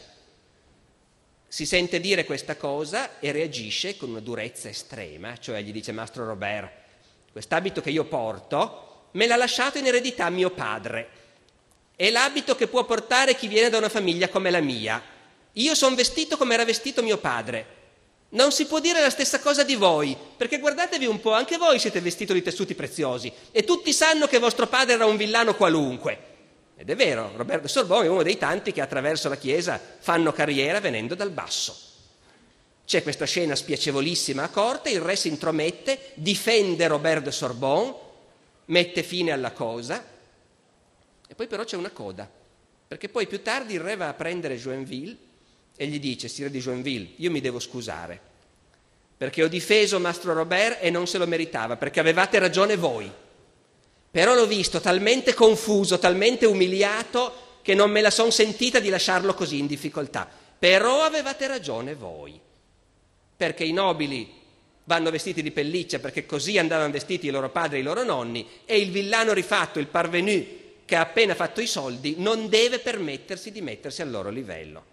Si sente dire questa cosa e reagisce con una durezza estrema, cioè gli dice: Mastro Robert, quest'abito che io porto me l'ha lasciato in eredità mio padre. È l'abito che può portare chi viene da una famiglia come la mia. Io sono vestito come era vestito mio padre. Non si può dire la stessa cosa di voi, perché guardatevi un po', anche voi siete vestiti di tessuti preziosi e tutti sanno che vostro padre era un villano qualunque. Ed è vero, Robert de Sorbonne è uno dei tanti che attraverso la Chiesa fanno carriera venendo dal basso. C'è questa scena spiacevolissima a corte, il re si intromette, difende Robert de Sorbonne, mette fine alla cosa, e poi però c'è una coda, perché poi più tardi il re va a prendere Joinville e gli dice: sire di Joinville, io mi devo scusare, perché ho difeso Mastro Robert e non se lo meritava, perché avevate ragione voi. Però l'ho visto talmente confuso, talmente umiliato, che non me la son sentita di lasciarlo così in difficoltà. Però avevate ragione voi, perché i nobili vanno vestiti di pelliccia, perché così andavano vestiti i loro padri e i loro nonni, e il villano rifatto, il parvenu, che ha appena fatto i soldi, non deve permettersi di mettersi al loro livello.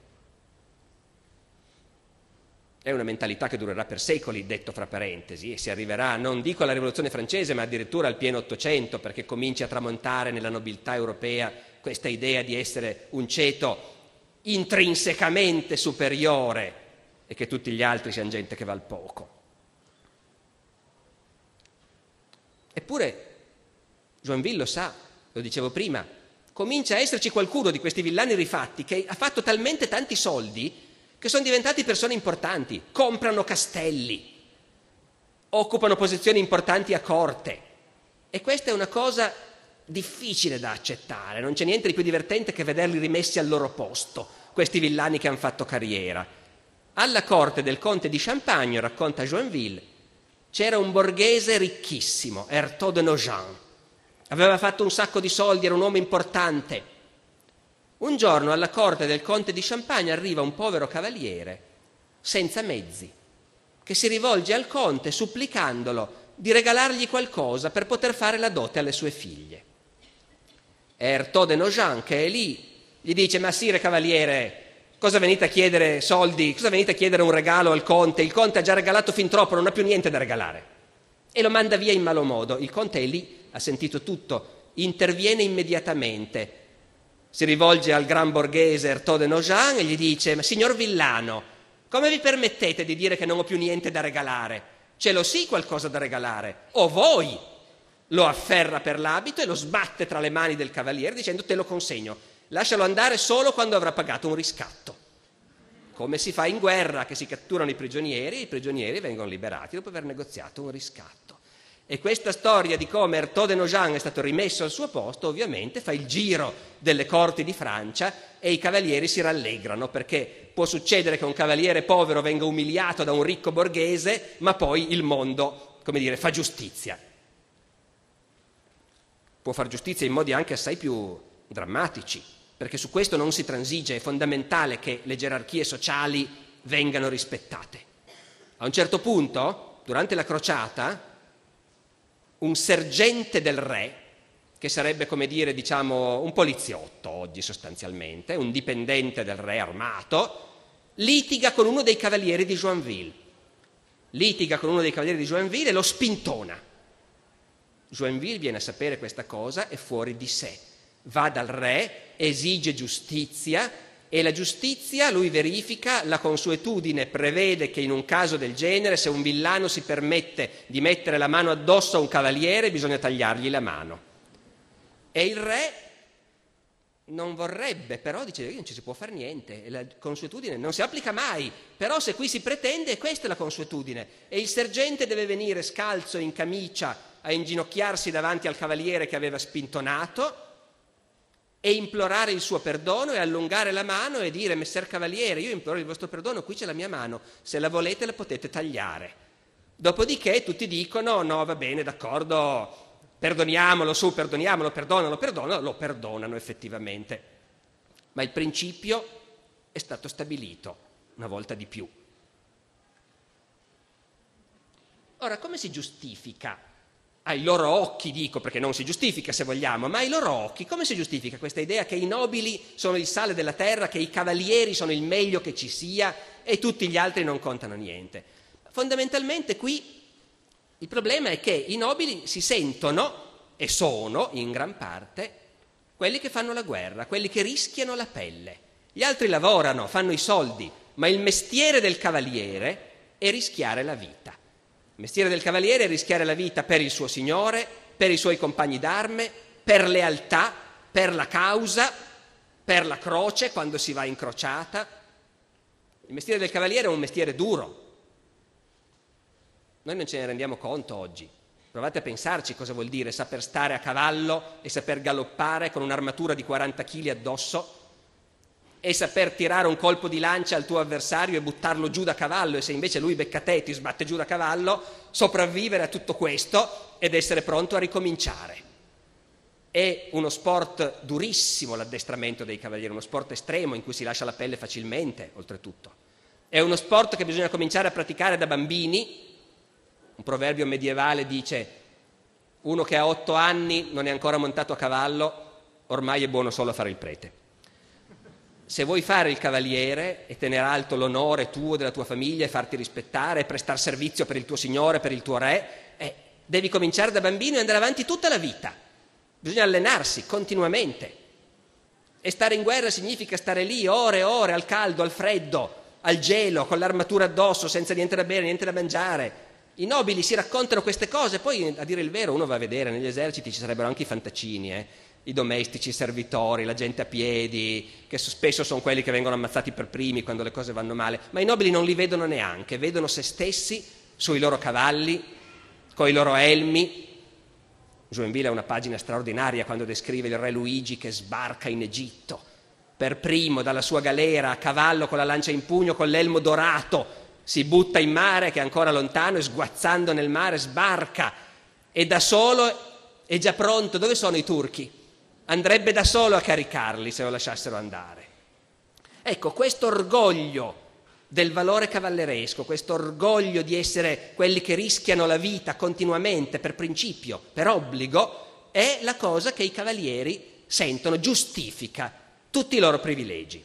È una mentalità che durerà per secoli, detto fra parentesi, e si arriverà, non dico alla Rivoluzione francese, ma addirittura al pieno Ottocento, perché comincia a tramontare nella nobiltà europea questa idea di essere un ceto intrinsecamente superiore e che tutti gli altri siano gente che val poco. Eppure Joinville lo sa, lo dicevo prima, comincia a esserci qualcuno di questi villani rifatti che ha fatto talmente tanti soldi che sono diventati persone importanti, comprano castelli, occupano posizioni importanti a corte. E questa è una cosa difficile da accettare, non c'è niente di più divertente che vederli rimessi al loro posto, questi villani che hanno fatto carriera. Alla corte del conte di Champagne, racconta Joinville, c'era un borghese ricchissimo, Hertog de Nogent. Aveva fatto un sacco di soldi, era un uomo importante. Un giorno alla corte del conte di Champagne arriva un povero cavaliere, senza mezzi, che si rivolge al conte supplicandolo di regalargli qualcosa per poter fare la dote alle sue figlie. Hertog de Nogent, che è lì, gli dice: ma sire cavaliere, cosa venite a chiedere soldi? Cosa venite a chiedere un regalo al conte? Il conte ha già regalato fin troppo, non ha più niente da regalare. E lo manda via in malo modo. Il conte è lì, ha sentito tutto, interviene immediatamente. Si rivolge al gran borghese Hertog de Nogent e gli dice: ma signor villano, come vi permettete di dire che non ho più niente da regalare? Ce l'ho sì qualcosa da regalare, o voi. Lo afferra per l'abito e lo sbatte tra le mani del cavaliere dicendo: te lo consegno, lascialo andare solo quando avrà pagato un riscatto. Come si fa in guerra, che si catturano i prigionieri vengono liberati dopo aver negoziato un riscatto. E questa storia di come Hertog de Nogent è stato rimesso al suo posto ovviamente fa il giro delle corti di Francia e i cavalieri si rallegrano, perché può succedere che un cavaliere povero venga umiliato da un ricco borghese, ma poi il mondo, come dire, fa giustizia. Può far giustizia in modi anche assai più drammatici, perché su questo non si transige, è fondamentale che le gerarchie sociali vengano rispettate. A un certo punto, durante la crociata, un sergente del re, che sarebbe, come dire, diciamo, un poliziotto oggi sostanzialmente, un dipendente del re armato, litiga con uno dei cavalieri di Joinville. E lo spintona. Joinville viene a sapere questa cosa, è fuori di sé. Va dal re, esige giustizia e la giustizia, lui verifica, la consuetudine prevede che in un caso del genere, se un villano si permette di mettere la mano addosso a un cavaliere, bisogna tagliargli la mano. E il re non vorrebbe, però dice: non ci si può fare niente, la consuetudine non si applica mai, però se qui si pretende, questa è la consuetudine. E il sergente deve venire scalzo in camicia a inginocchiarsi davanti al cavaliere che aveva spintonato e implorare il suo perdono e allungare la mano e dire: messer cavaliere, io imploro il vostro perdono, qui c'è la mia mano, se la volete la potete tagliare. Dopodiché tutti dicono: no, va bene, d'accordo, perdoniamolo, lo perdonano effettivamente. Ma il principio è stato stabilito una volta di più. Ora, come si giustifica? Ai loro occhi, dico, perché non si giustifica se vogliamo, ma ai loro occhi come si giustifica questa idea che i nobili sono il sale della terra, che i cavalieri sono il meglio che ci sia e tutti gli altri non contano niente? Fondamentalmente qui il problema è che i nobili si sentono, e sono in gran parte, quelli che fanno la guerra, quelli che rischiano la pelle. Gli altri lavorano, fanno i soldi, ma il mestiere del cavaliere è rischiare la vita. Il mestiere del cavaliere è rischiare la vita per il suo signore, per i suoi compagni d'arme, per lealtà, per la causa, per la croce quando si va in crociata. Il mestiere del cavaliere è un mestiere duro. Noi non ce ne rendiamo conto oggi. Provate a pensarci cosa vuol dire saper stare a cavallo e saper galoppare con un'armatura di 40 kg addosso e saper tirare un colpo di lancia al tuo avversario e buttarlo giù da cavallo, e se invece lui becca te e ti sbatte giù da cavallo, sopravvivere a tutto questo ed essere pronto a ricominciare. È uno sport durissimo l'addestramento dei cavalieri, uno sport estremo in cui si lascia la pelle facilmente, oltretutto. È uno sport che bisogna cominciare a praticare da bambini. Un proverbio medievale dice: uno che ha 8 anni non è ancora montato a cavallo, ormai è buono solo a fare il prete. Se vuoi fare il cavaliere e tenere alto l'onore tuo, della tua famiglia, e farti rispettare, e prestare servizio per il tuo signore, per il tuo re, devi cominciare da bambino e andare avanti tutta la vita. Bisogna allenarsi continuamente. E stare in guerra significa stare lì ore e ore, al caldo, al freddo, al gelo, con l'armatura addosso, senza niente da bere, niente da mangiare, I nobili si raccontano queste cose, poi a dire il vero uno va a vedere, negli eserciti ci sarebbero anche i fantaccini, i domestici, i servitori, la gente a piedi, che spesso sono quelli che vengono ammazzati per primi quando le cose vanno male, ma i nobili non li vedono neanche, vedono se stessi sui loro cavalli, coi loro elmi. Joinville ha una pagina straordinaria quando descrive il re Luigi che sbarca in Egitto, per primo dalla sua galera, a cavallo con la lancia in pugno, con l'elmo dorato, si butta in mare che è ancora lontano e sguazzando nel mare sbarca e da solo è già pronto. Dove sono i turchi? Andrebbe da solo a caricarli se lo lasciassero andare. Ecco, questo orgoglio del valore cavalleresco, questo orgoglio di essere quelli che rischiano la vita continuamente per principio, per obbligo, è la cosa che i cavalieri sentono, giustifica tutti i loro privilegi.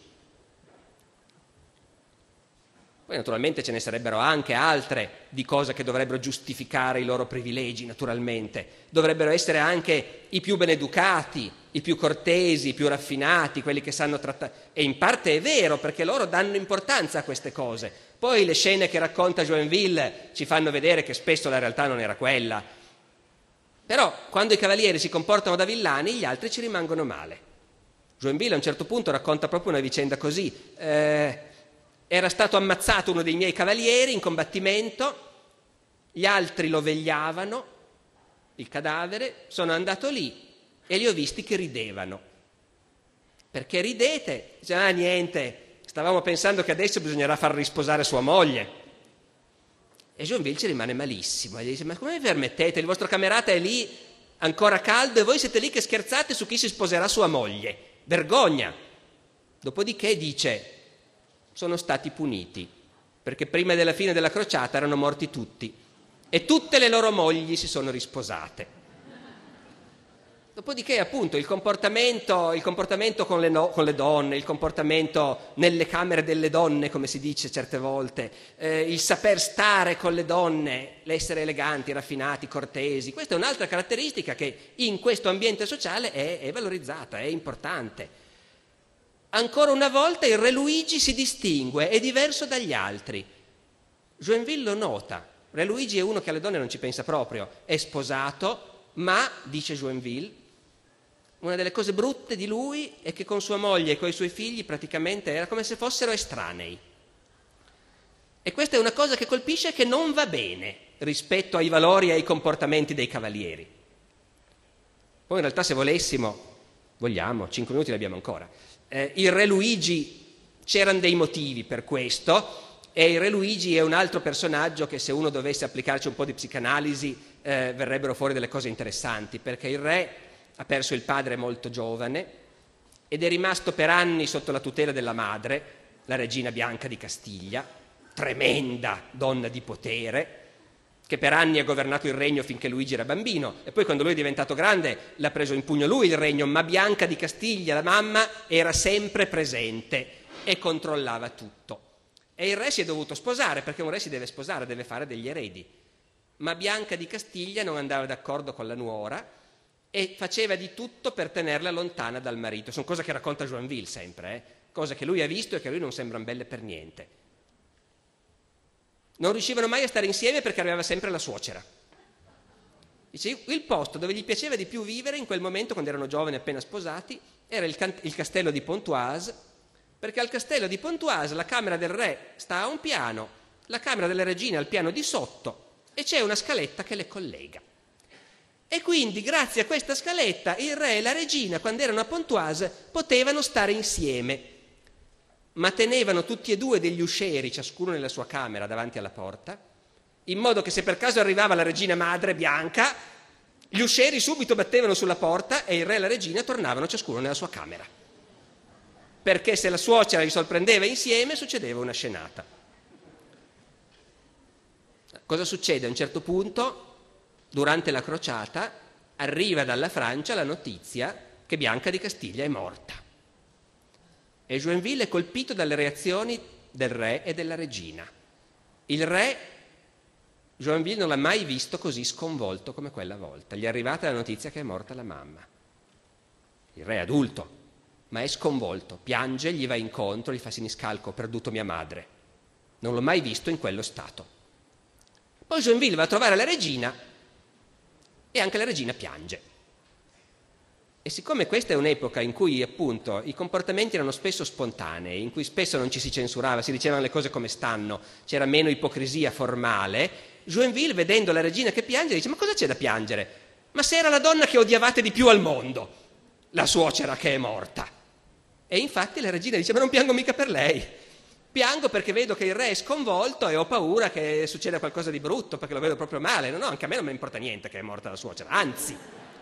Poi naturalmente ce ne sarebbero anche altre di cose che dovrebbero giustificare i loro privilegi, naturalmente. Dovrebbero essere anche i più beneducati, i più cortesi, i più raffinati, quelli che sanno trattare. E in parte è vero, perché loro danno importanza a queste cose. Poi le scene che racconta Joinville ci fanno vedere che spesso la realtà non era quella. Però quando i cavalieri si comportano da villani, gli altri ci rimangono male. Joinville a un certo punto racconta proprio una vicenda così. Era stato ammazzato uno dei miei cavalieri in combattimento, gli altri lo vegliavano, il cadavere, sono andato lì e li ho visti che ridevano. Perché ridete? Dice, niente, stavamo pensando che adesso bisognerà far risposare sua moglie. E Joinville ci rimane malissimo e gli dice, ma come vi permettete? Il vostro camerata è lì ancora caldo e voi siete lì che scherzate su chi si sposerà sua moglie. Vergogna! Dopodiché dice, sono stati puniti, perché prima della fine della crociata erano morti tutti e tutte le loro mogli si sono risposate. Dopodiché appunto il comportamento con le donne, il comportamento nelle camere delle donne, come si dice certe volte, il saper stare con le donne, l'essere eleganti, raffinati, cortesi, questa è un'altra caratteristica che in questo ambiente sociale è valorizzata, è importante. Ancora una volta il re Luigi si distingue, è diverso dagli altri. Joinville lo nota. Re Luigi è uno che alle donne non ci pensa proprio, è sposato, ma, dice Joinville, una delle cose brutte di lui è che con sua moglie e coi suoi figli praticamente era come se fossero estranei. E questa è una cosa che colpisce, che non va bene rispetto ai valori e ai comportamenti dei cavalieri. Poi in realtà se vogliamo, 5 minuti li abbiamo ancora. Il re Luigi, c'erano dei motivi per questo, e il re Luigi è un altro personaggio che se uno dovesse applicarci un po' di psicanalisi verrebbero fuori delle cose interessanti, perché il re ha perso il padre molto giovane ed è rimasto per anni sotto la tutela della madre, la regina Bianca di Castiglia, tremenda donna di potere, che per anni ha governato il regno finché Luigi era bambino e poi quando lui è diventato grande l'ha preso in pugno lui il regno, ma Bianca di Castiglia, la mamma, era sempre presente e controllava tutto. E il re si è dovuto sposare, perché un re si deve sposare, deve fare degli eredi. Ma Bianca di Castiglia non andava d'accordo con la nuora e faceva di tutto per tenerla lontana dal marito. Sono cose che racconta Joinville sempre, cose che lui ha visto e che a lui non sembrano belle per niente. Non riuscivano mai a stare insieme perché aveva sempre la suocera. Dice, il posto dove gli piaceva di più vivere in quel momento, quando erano giovani appena sposati, era il castello di Pontoise, perché al castello di Pontoise la camera del re sta a un piano, la camera delle regine al piano di sotto e c'è una scaletta che le collega. E quindi grazie a questa scaletta il re e la regina, quando erano a Pontoise, potevano stare insieme, ma tenevano tutti e due degli uscieri, ciascuno nella sua camera, davanti alla porta, in modo che se per caso arrivava la regina madre Bianca, gli uscieri subito battevano sulla porta e il re e la regina tornavano ciascuno nella sua camera. Perché se la suocera li sorprendeva insieme succedeva una scenata. Cosa succede? A un certo punto, durante la crociata, arriva dalla Francia la notizia che Bianca di Castiglia è morta. E Joinville è colpito dalle reazioni del re e della regina. Il re, Joinville non l'ha mai visto così sconvolto come quella volta. Gli è arrivata la notizia che è morta la mamma. Il re è adulto, ma è sconvolto, piange, gli va incontro, gli fa siniscalco, ho perduto mia madre. Non l'ho mai visto in quello stato. Poi Joinville va a trovare la regina e anche la regina piange. E siccome questa è un'epoca in cui appunto i comportamenti erano spesso spontanei, in cui spesso non ci si censurava, si dicevano le cose come stanno, c'era meno ipocrisia formale, Joinville, vedendo la regina che piange, dice: ma cosa c'è da piangere? Ma se era la donna che odiavate di più al mondo, la suocera che è morta. E infatti la regina dice: ma non piango mica per lei, piango perché vedo che il re è sconvolto e ho paura che succeda qualcosa di brutto, perché lo vedo proprio male. No, anche a me non mi importa niente che è morta la suocera, anzi.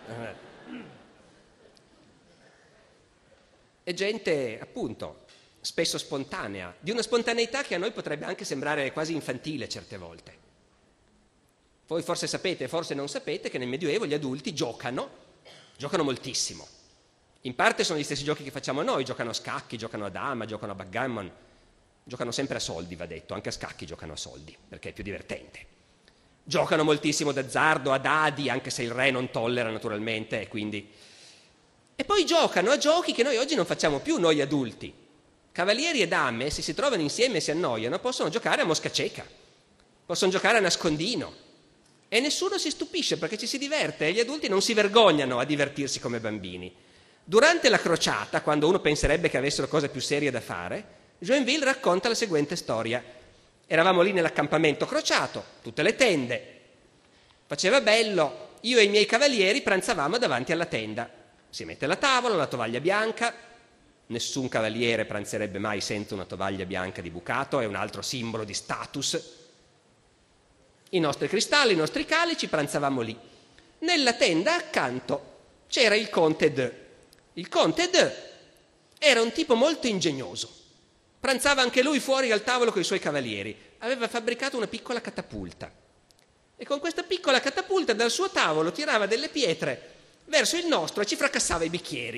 È gente, appunto, spesso spontanea, di una spontaneità che a noi potrebbe anche sembrare quasi infantile certe volte. Voi forse sapete, forse non sapete, che nel Medioevo gli adulti giocano moltissimo. In parte sono gli stessi giochi che facciamo noi, giocano a scacchi, giocano a dama, giocano a backgammon, giocano sempre a soldi, va detto, anche a scacchi giocano a soldi, perché è più divertente. Giocano moltissimo d'azzardo, a dadi, anche se il re non tollera naturalmente, e quindi... E poi giocano a giochi che noi oggi non facciamo più, noi adulti. Cavalieri e dame, se si trovano insieme e si annoiano, possono giocare a mosca cieca, possono giocare a nascondino. E nessuno si stupisce perché ci si diverte e gli adulti non si vergognano a divertirsi come bambini. Durante la crociata, quando uno penserebbe che avessero cose più serie da fare, Joinville racconta la seguente storia. Eravamo lì nell'accampamento crociato, tutte le tende, faceva bello, io e i miei cavalieri pranzavamo davanti alla tenda. Si mette la tavola, la tovaglia bianca, nessun cavaliere pranzerebbe mai senza una tovaglia bianca di bucato, è un altro simbolo di status. I nostri cristalli, i nostri calici, pranzavamo lì. Nella tenda accanto c'era il conte de. Il conte de era un tipo molto ingegnoso. Pranzava anche lui fuori al tavolo con i suoi cavalieri. Aveva fabbricato una piccola catapulta. E con questa piccola catapulta dal suo tavolo tirava delle pietre verso il nostro e ci fracassava i bicchieri.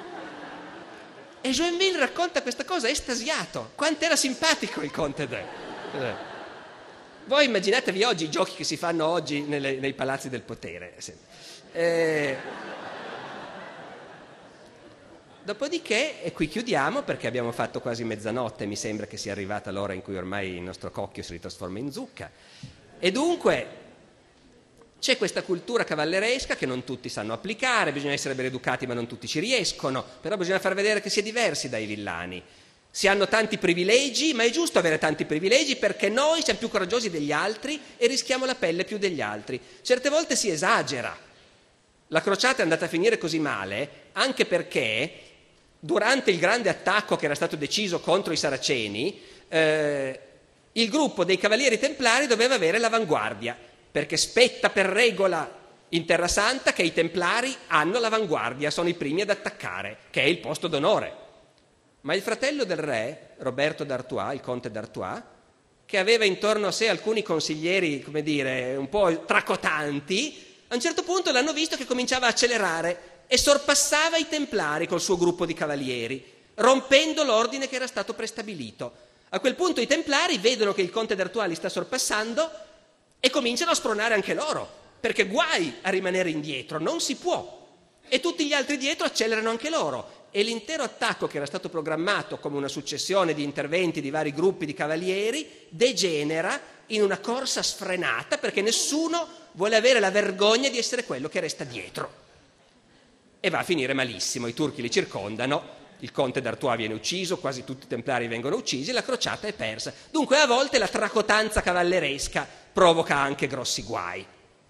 E Joinville racconta questa cosa estasiato. Quanto era simpatico il conte de. Voi immaginatevi oggi i giochi che si fanno oggi nei palazzi del potere. Dopodiché, e qui chiudiamo perché abbiamo fatto quasi mezzanotte, mi sembra che sia arrivata l'ora in cui ormai il nostro cocchio si ritrasforma in zucca. E dunque c'è questa cultura cavalleresca che non tutti sanno applicare, bisogna essere ben educati ma non tutti ci riescono, però bisogna far vedere che si è diversi dai villani. Si hanno tanti privilegi, ma è giusto avere tanti privilegi perché noi siamo più coraggiosi degli altri e rischiamo la pelle più degli altri. Certe volte si esagera. La crociata è andata a finire così male anche perché durante il grande attacco che era stato deciso contro i saraceni, il gruppo dei cavalieri templari doveva avere l'avanguardia, perché spetta per regola in Terra Santa che i templari hanno l'avanguardia, sono i primi ad attaccare, che è il posto d'onore. Ma il fratello del re, Roberto d'Artois, il conte d'Artois, che aveva intorno a sé alcuni consiglieri, come dire, un po' tracotanti, a un certo punto l'hanno visto che cominciava a accelerare e sorpassava i templari col suo gruppo di cavalieri, rompendo l'ordine che era stato prestabilito. A quel punto i templari vedono che il conte d'Artois li sta sorpassando e cominciano a spronare anche loro, perché guai a rimanere indietro, non si può. E tutti gli altri dietro accelerano anche loro. E l'intero attacco che era stato programmato come una successione di interventi di vari gruppi di cavalieri degenera in una corsa sfrenata perché nessuno vuole avere la vergogna di essere quello che resta dietro. E va a finire malissimo, i turchi li circondano, il conte d'Artois viene ucciso, quasi tutti i templari vengono uccisi, la crociata è persa. Dunque a volte la tracotanza cavalleresca provoca anche grossi guai.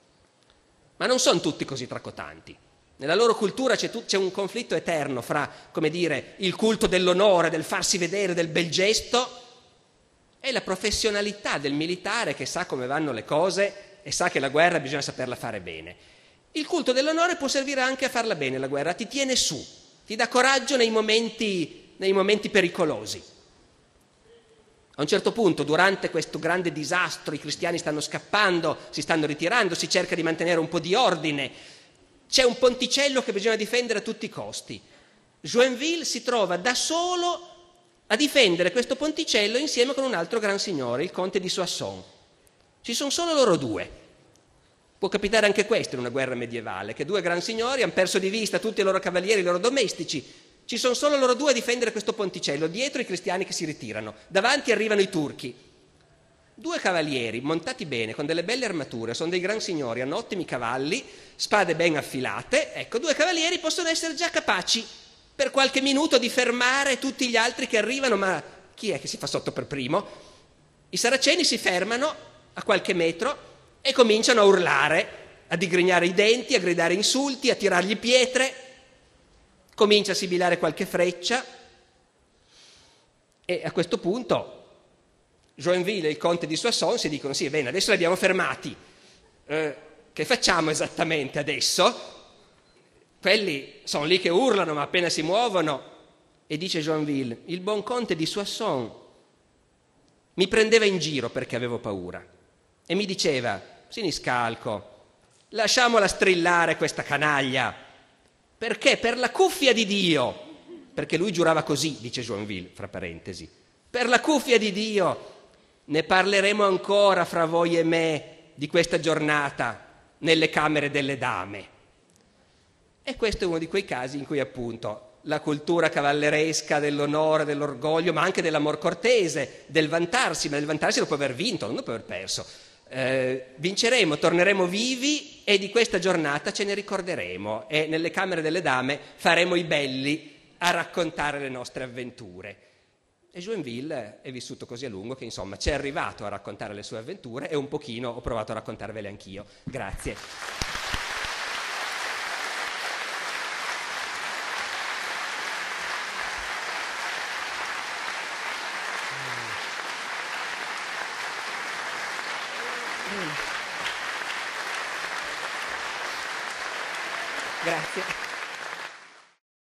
Ma non sono tutti così tracotanti. Nella loro cultura c'è un conflitto eterno fra, come dire, il culto dell'onore, del farsi vedere, del bel gesto e la professionalità del militare che sa come vanno le cose e sa che la guerra bisogna saperla fare bene. Il culto dell'onore può servire anche a farla bene la guerra, ti tiene su, ti dà coraggio nei momenti pericolosi. A un certo punto, durante questo grande disastro, i cristiani stanno scappando, si stanno ritirando, si cerca di mantenere un po' di ordine. C'è un ponticello che bisogna difendere a tutti i costi. Joinville si trova da solo a difendere questo ponticello insieme con un altro gran signore, il conte di Soissons. Ci sono solo loro due. Può capitare anche questo in una guerra medievale, che due gran signori hanno perso di vista tutti i loro cavalieri, i loro domestici. Ci sono solo loro due a difendere questo ponticello, dietro i cristiani che si ritirano, davanti arrivano i turchi. 2 cavalieri montati bene, con delle belle armature, sono dei gran signori, hanno ottimi cavalli, spade ben affilate, ecco, 2 cavalieri possono essere già capaci per qualche minuto di fermare tutti gli altri che arrivano, ma chi è che si fa sotto per primo? I saraceni si fermano a qualche metro e cominciano a urlare, a digrignare i denti, a gridare insulti, a tirargli pietre, comincia a sibilare qualche freccia e a questo punto Joinville e il conte di Soissons si dicono: sì, bene, adesso li abbiamo fermati, che facciamo esattamente adesso? Quelli sono lì che urlano, ma appena si muovono. E dice Joinville: il buon conte di Soissons mi prendeva in giro perché avevo paura e mi diceva: Siniscalco, lasciamola strillare questa canaglia, perché per la cuffia di Dio, perché lui giurava così, dice Joinville, fra parentesi, per la cuffia di Dio ne parleremo ancora fra voi e me di questa giornata nelle camere delle dame. E questo è uno di quei casi in cui appunto la cultura cavalleresca dell'onore, dell'orgoglio, ma anche dell'amor cortese, del vantarsi, ma del vantarsi dopo aver vinto, non dopo aver perso. Vinceremo, torneremo vivi e di questa giornata ce ne ricorderemo e nelle camere delle dame faremo i belli a raccontare le nostre avventure. E Joinville è vissuto così a lungo che insomma ci è arrivato a raccontare le sue avventure e un pochino ho provato a raccontarvele anch'io. Grazie. Grazie.